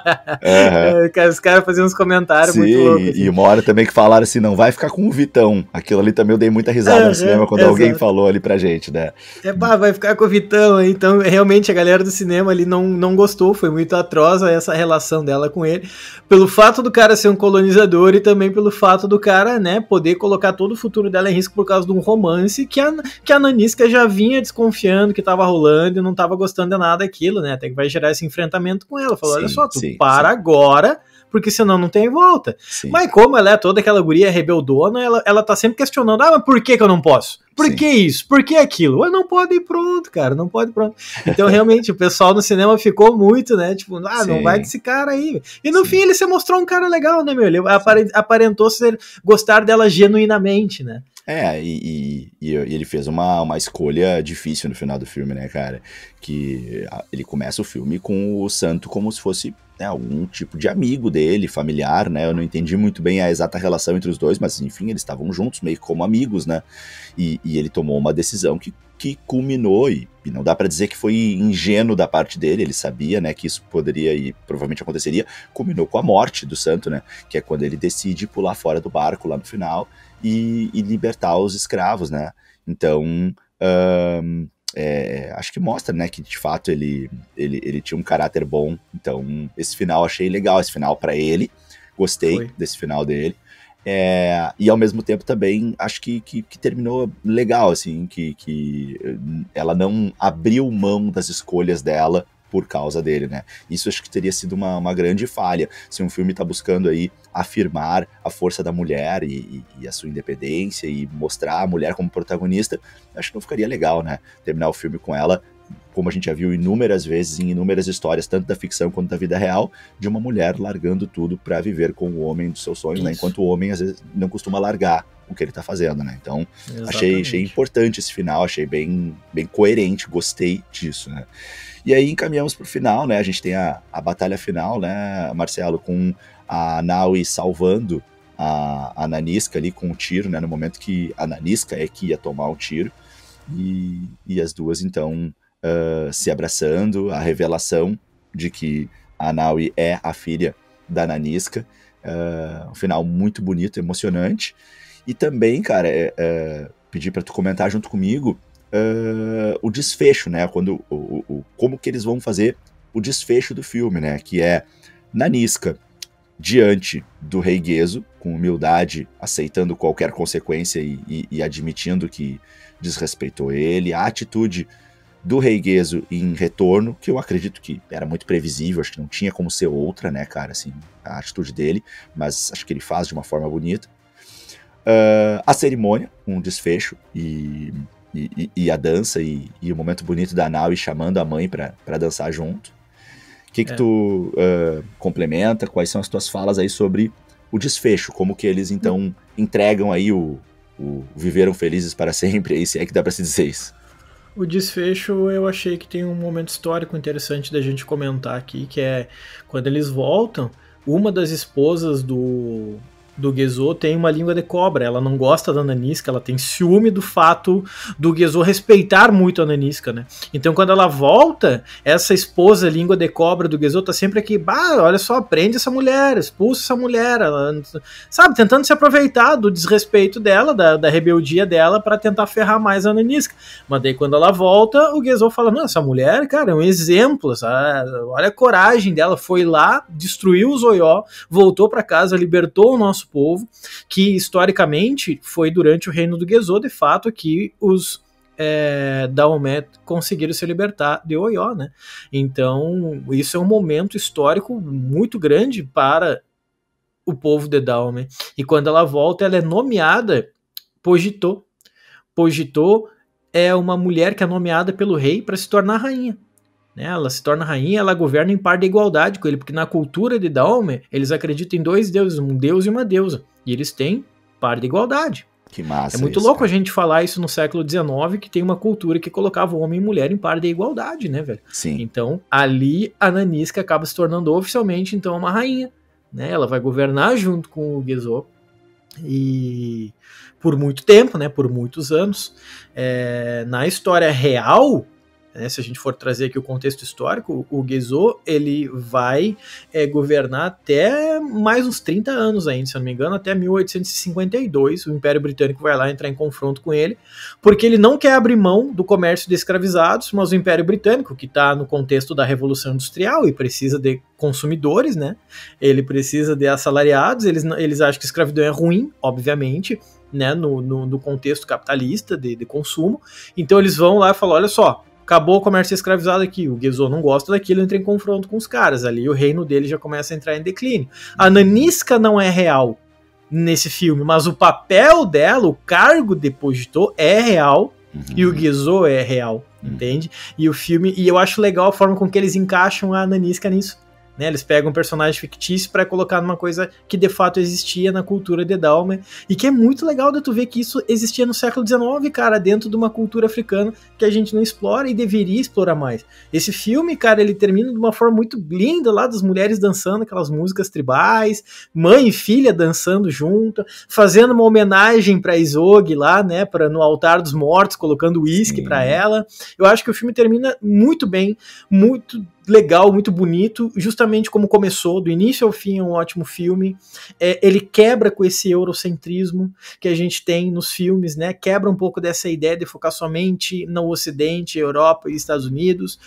uhum. Os caras faziam uns comentários Sim, muito loucos. Assim. E uma hora também que falaram assim, não vai ficar com o Vitão. Aquilo ali também eu dei muita risada uhum, no cinema quando exato. alguém falou ali pra gente, né? É, bah, vai ficar com o Vitão, então realmente a galera do cinema ali não, não gostou, foi muito atroz essa relação dela com ele, pelo fato do cara ser um colonizador assustador e também pelo fato do cara, né, poder colocar todo o futuro dela em risco por causa de um romance que a, que a Nanisca já vinha desconfiando que tava rolando e não tava gostando de nada daquilo, né, até que vai gerar esse enfrentamento com ela. Falou, sim, olha só, tu sim, para sim. agora, porque senão não tem volta. Sim. Mas como ela é toda aquela guria rebeldona, ela, ela tá sempre questionando, ah, mas por que que eu não posso? Por Sim. que isso? Por que aquilo? Ué, não pode ir pronto, cara, não pode ir pronto. Então, realmente, o pessoal no cinema ficou muito, né, tipo, ah, Sim. não vai desse cara aí. E no Sim. fim ele se mostrou um cara legal, né, meu? Ele aparentou ser, gostar dela genuinamente, né? É, e, e, e ele fez uma, uma escolha difícil no final do filme, né, cara? Que ele começa o filme com o santo como se fosse, né, algum tipo de amigo dele, familiar, né? Eu não entendi muito bem a exata relação entre os dois, mas enfim, eles estavam juntos, meio que como amigos, né? E, e ele tomou uma decisão que, que culminou, e, e não dá pra dizer que foi ingênuo da parte dele, ele sabia, né, que isso poderia e provavelmente aconteceria, culminou com a morte do santo, né? Que é quando ele decide pular fora do barco lá no final e, e libertar os escravos, né? Então, um, é, acho que mostra, né, que de fato ele, ele, ele tinha um caráter bom. Então, esse final achei legal, esse final pra ele, gostei Foi. desse final dele. É, e ao mesmo tempo também acho que, que, que terminou legal, assim, que, que ela não abriu mão das escolhas dela por causa dele, né? Isso acho que teria sido uma, uma grande falha, se um filme tá buscando aí afirmar a força da mulher e, e, e a sua independência e mostrar a mulher como protagonista, acho que não ficaria legal, né? Terminar o filme com ela, como a gente já viu inúmeras vezes em inúmeras histórias, tanto da ficção quanto da vida real, de uma mulher largando tudo para viver com o homem dos seus sonhos, né? Enquanto o homem às vezes não costuma largar o que ele tá fazendo, né? Então, achei, achei importante esse final, achei bem, bem coerente, gostei disso, né? E aí encaminhamos pro final, né? A gente tem a, a batalha final, né, Marcelo, com a Naui salvando a, a Nanisca ali com um tiro, né? No momento que a Nanisca é que ia tomar um tiro, e, e as duas, então, Uh, se abraçando, a revelação de que a Naui é a filha da Nanisca, uh, um final muito bonito, emocionante, e também, cara, é, é, pedir para tu comentar junto comigo uh, o desfecho, né, quando, o, o, como que eles vão fazer o desfecho do filme, né, que é Nanisca diante do rei Gezo, com humildade, aceitando qualquer consequência e, e, e admitindo que desrespeitou ele, a atitude do rei Gezo em retorno, que eu acredito que era muito previsível, acho que não tinha como ser outra, né, cara, assim, a atitude dele, mas acho que ele faz de uma forma bonita. Uh, a cerimônia, um desfecho, e, e, e a dança, e, e o momento bonito da Naui chamando a mãe pra, pra dançar junto. O que que é. tu uh, complementa? Quais são as tuas falas aí sobre o desfecho? Como que eles, então, hum. entregam aí o, o viveram felizes para sempre, aí, se é que dá pra se dizer isso? O desfecho eu achei que tem um momento histórico interessante da gente comentar aqui, que é quando eles voltam, uma das esposas do, do Gezo tem uma língua de cobra, ela não gosta da Nanisca, ela tem ciúme do fato do Gezo respeitar muito a Nanisca, né? Então quando ela volta, essa esposa língua de cobra do Gezo tá sempre aqui, bah, olha só, prende essa mulher, expulsa essa mulher, ela, sabe, tentando se aproveitar do desrespeito dela, da, da rebeldia dela para tentar ferrar mais a Nanisca. Mas daí quando ela volta, o Gezo fala, não, essa mulher, cara, é um exemplo, sabe? Olha a coragem dela, foi lá, destruiu os Oió, voltou para casa, libertou o nosso povo, que historicamente foi durante o reino do Gezo, de fato, que os é, Daomé conseguiram se libertar de Oió, né? Então, isso é um momento histórico muito grande para o povo de Daomé. E quando ela volta, ela é nomeada Pojito. Pojito é uma mulher que é nomeada pelo rei para se tornar rainha. Ela se torna rainha, ela governa em par de igualdade com ele, porque na cultura de Daomé, eles acreditam em dois deuses, um deus e uma deusa, e eles têm par de igualdade. Que massa. É muito isso, louco cara. A gente falar isso no século dezenove, que tem uma cultura que colocava o homem e mulher em par de igualdade, né, velho? Sim. Então, ali a Nanisca acaba se tornando oficialmente, então, uma rainha, né? Ela vai governar junto com o Gezo, e por muito tempo, né, por muitos anos. É, na história real, né, se a gente for trazer aqui o contexto histórico, o Guizhou, ele vai é, governar até mais uns trinta anos ainda, se eu não me engano, até mil oitocentos e cinquenta e dois, o Império Britânico vai lá entrar em confronto com ele, porque ele não quer abrir mão do comércio de escravizados, mas o Império Britânico, que está no contexto da Revolução Industrial e precisa de consumidores, né, ele precisa de assalariados, eles, eles acham que a escravidão é ruim, obviamente, né, no, no, no contexto capitalista de, de consumo, então eles vão lá e falam, olha só, acabou o comércio escravizado aqui, o Guizhou não gosta daquilo, entra em confronto com os caras, ali o reino dele já começa a entrar em declínio. A Nanisca não é real nesse filme, mas o papel dela, o cargo de Pojito é real, uhum. e o Guizhou é real, uhum. entende? E o filme, e eu acho legal a forma com que eles encaixam a Nanisca nisso. Né, eles pegam um personagem fictício para colocar numa coisa que de fato existia na cultura de Dahomey, e que é muito legal de tu ver que isso existia no século dezenove, cara, dentro de uma cultura africana que a gente não explora e deveria explorar mais. Esse filme, cara, ele termina de uma forma muito linda lá, das mulheres dançando aquelas músicas tribais, mãe e filha dançando junto, fazendo uma homenagem para Isoge lá, né, para no altar dos mortos, colocando uísque para ela. Eu acho que o filme termina muito bem, muito legal, muito bonito, justamente como começou, do início ao fim é um ótimo filme, é, ele quebra com esse eurocentrismo que a gente tem nos filmes, né, quebra um pouco dessa ideia de focar somente no Ocidente, Europa e Estados Unidos.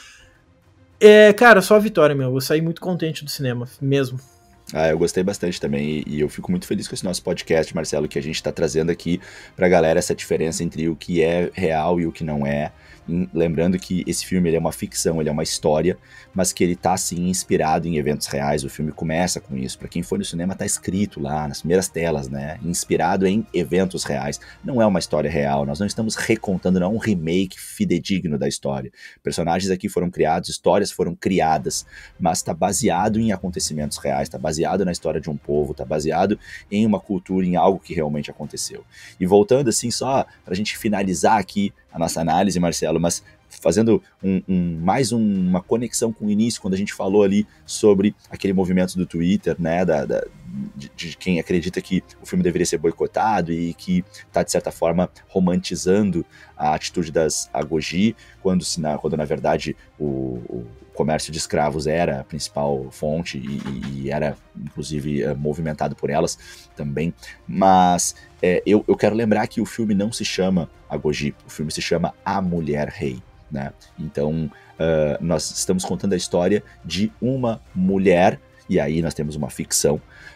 É, cara, só a vitória, meu, eu saí muito contente do cinema, mesmo. Ah, eu gostei bastante também, e eu fico muito feliz com esse nosso podcast, Marcelo, que a gente está trazendo aqui pra galera essa diferença entre o que é real e o que não é. Lembrando que esse filme ele é uma ficção, ele é uma história, mas que ele tá sim inspirado em eventos reais. O filme começa com isso. Para quem foi no cinema tá escrito lá nas primeiras telas, né? Inspirado em eventos reais. Não é uma história real, nós não estamos recontando, não é um remake fidedigno da história. Personagens aqui foram criados, histórias foram criadas, mas tá baseado em acontecimentos reais, tá baseado na história de um povo, tá baseado em uma cultura, em algo que realmente aconteceu. E voltando assim só pra gente finalizar aqui a nossa análise, Marcelo, mas fazendo um, um, mais um, uma conexão com o início, quando a gente falou ali sobre aquele movimento do Twitter, né, da, da, de, de quem acredita que o filme deveria ser boicotado e que está, de certa forma, romantizando a atitude das Agoji, quando, na, quando na verdade o, o comércio de escravos era a principal fonte e, e era, inclusive, movimentado por elas também. Mas é, eu, eu quero lembrar que o filme não se chama Agoji, o filme se chama A Mulher Rei. Né? Então, uh, nós estamos contando a história de uma mulher, e aí nós temos uma ficção,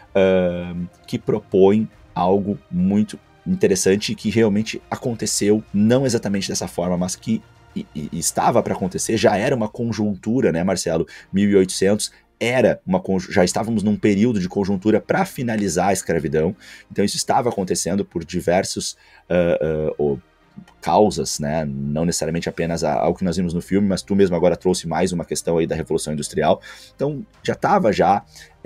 uh, que propõe algo muito interessante que realmente aconteceu, não exatamente dessa forma, mas que e, e estava para acontecer, já era uma conjuntura, né, Marcelo? mil e oitocentos era uma, já estávamos num período de conjuntura para finalizar a escravidão, então isso estava acontecendo por diversos uh, uh, causas, né? Não necessariamente apenas algo que nós vimos no filme, mas tu mesmo agora trouxe mais uma questão aí da Revolução Industrial, então já estava já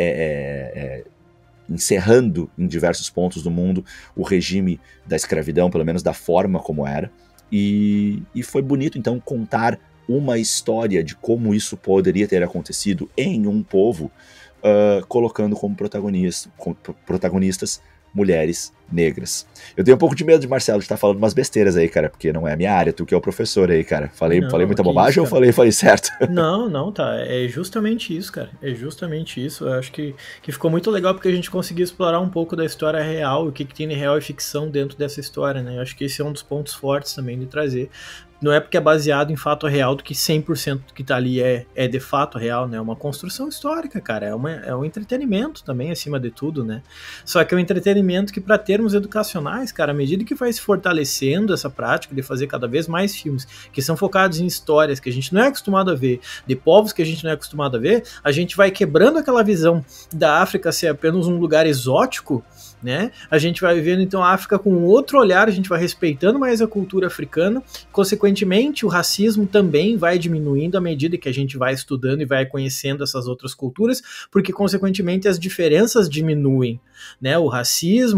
é, é, encerrando em diversos pontos do mundo o regime da escravidão, pelo menos da forma como era, e, e foi bonito então contar uma história de como isso poderia ter acontecido em um povo, uh, colocando como protagonistas, como protagonistas mulheres negras. Eu tenho um pouco de medo de Marcelo de estar falando umas besteiras aí, cara, porque não é a minha área, tu que é o professor aí, cara. Falei, não, falei muita bobagem isso, ou falei, falei certo? Não, não, tá. É justamente isso, cara. É justamente isso. Eu acho que, que ficou muito legal porque a gente conseguiu explorar um pouco da história real, o que, que tem de real e ficção dentro dessa história, né? Eu acho que esse é um dos pontos fortes também de trazer. Não é porque é baseado em fato real do que cem por cento do que tá ali é, é de fato real, né? É uma construção histórica, cara. É, uma, é um entretenimento também, acima de tudo, né? Só que é um entretenimento que, para termos educacionais, cara, à medida que vai se fortalecendo essa prática de fazer cada vez mais filmes que são focados em histórias que a gente não é acostumado a ver, de povos que a gente não é acostumado a ver, a gente vai quebrando aquela visão da África ser apenas um lugar exótico, né? A gente vai vendo então a África com outro olhar, a gente vai respeitando mais a cultura africana, consequentemente o racismo também vai diminuindo à medida que a gente vai estudando e vai conhecendo essas outras culturas, porque consequentemente as diferenças diminuem, né? O racismo, ele é fruto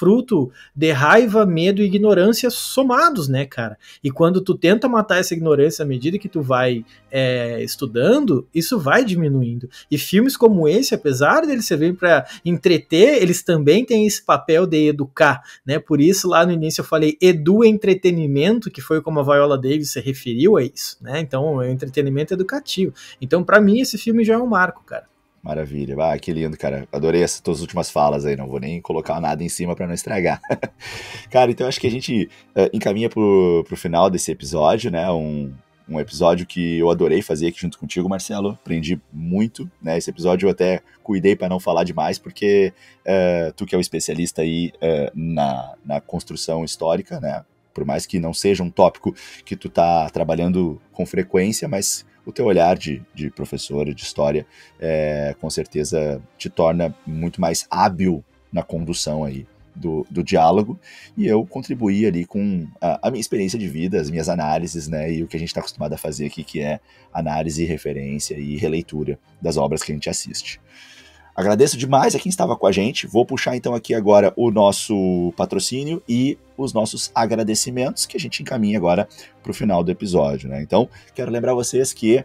fruto de raiva, medo e ignorância somados, né, cara? E quando tu tenta matar essa ignorância à medida que tu vai é, estudando, isso vai diminuindo. E filmes como esse, apesar deles servirem para entreter, eles também têm esse papel de educar, né? Por isso, lá no início eu falei edu-entretenimento, que foi como a Viola Davis se referiu a isso, né? Então, é um entretenimento educativo. Então, para mim, esse filme já é um marco, cara. Maravilha. Ah, que lindo, cara. Adorei essas tuas últimas falas aí. Não vou nem colocar nada em cima para não estragar. Cara, então acho que a gente uh, encaminha pro, pro final desse episódio, né? Um, um episódio que eu adorei fazer aqui junto contigo, Marcelo. Aprendi muito, né? Esse episódio eu até cuidei para não falar demais, porque uh, tu que é o especialista aí uh, na, na construção histórica, né? Por mais que não seja um tópico que tu tá trabalhando com frequência, mas o teu olhar de, de professor de história é, com certeza te torna muito mais hábil na condução aí do, do diálogo, e eu contribuí ali com a, a minha experiência de vida, as minhas análises, né, e o que a gente está acostumado a fazer aqui, que é análise, referência e releitura das obras que a gente assiste. Agradeço demais a quem estava com a gente. Vou puxar então aqui agora o nosso patrocínio e os nossos agradecimentos, que a gente encaminha agora para o final do episódio, né? Então, quero lembrar vocês que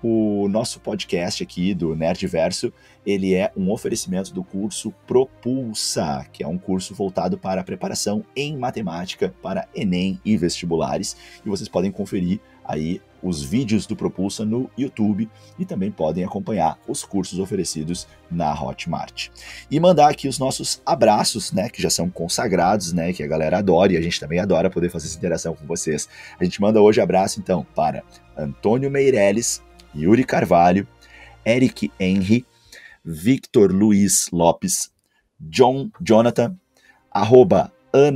o nosso podcast aqui do Nerdverso, ele é um oferecimento do curso Propulsa, que é um curso voltado para a preparação em matemática para Enem e vestibulares, e vocês podem conferir aí os vídeos do Propulsa no YouTube e também podem acompanhar os cursos oferecidos na Hotmart. E mandar aqui os nossos abraços, né, que já são consagrados, né, que a galera adora e a gente também adora poder fazer essa interação com vocês. A gente manda hoje abraço, então, para Antônio Meirelles, Yuri Carvalho, Eric Henry, Victor Luiz Lopes, John Jonathan, arroba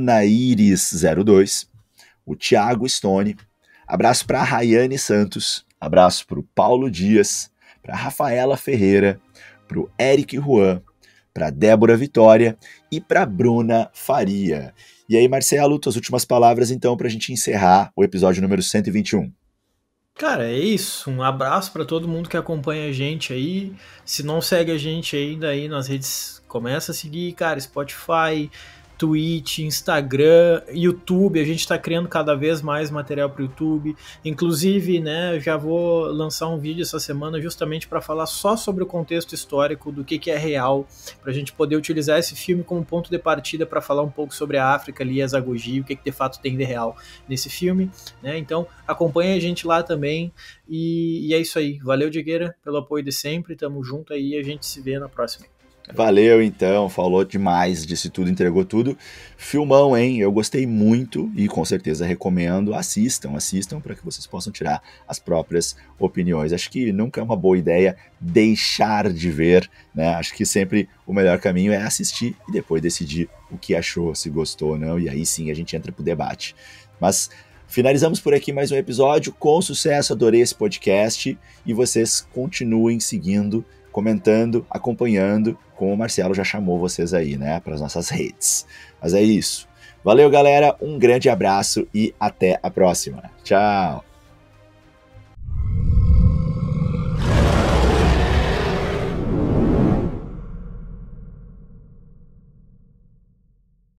Anairis zero dois, o Thiago Stone, abraço para a Rayane Santos, abraço para o Paulo Dias, para a Rafaela Ferreira, para o Eric Juan, para a Débora Vitória e para a Bruna Faria. E aí, Marcelo, tuas últimas palavras então para a gente encerrar o episódio número cento e vinte e um. Cara, é isso. Um abraço para todo mundo que acompanha a gente aí. Se não segue a gente ainda aí nas redes, começa a seguir, cara, Spotify, Twitch, Instagram, YouTube. A gente está criando cada vez mais material para o YouTube. Inclusive, né, já vou lançar um vídeo essa semana justamente para falar só sobre o contexto histórico do que, que é real, para a gente poder utilizar esse filme como ponto de partida para falar um pouco sobre a África ali, a Zagogi, o que, que de fato tem de real nesse filme, né? Então, acompanha a gente lá também. E, e é isso aí. Valeu, Digueira, pelo apoio de sempre. Tamo junto aí e a gente se vê na próxima. Valeu, então, falou demais, disse tudo, entregou tudo. Filmão, hein? Eu gostei muito e com certeza recomendo. Assistam, assistam para que vocês possam tirar as próprias opiniões. Acho que nunca é uma boa ideia deixar de ver, né? Acho que sempre o melhor caminho é assistir e depois decidir o que achou, se gostou ou não, e aí sim a gente entra pro debate. Mas finalizamos por aqui mais um episódio, com sucesso, adorei esse podcast e vocês continuem seguindo, comentando, acompanhando, como o Marcelo já chamou vocês aí, né, para as nossas redes. Mas é isso. Valeu, galera, um grande abraço e até a próxima. Tchau!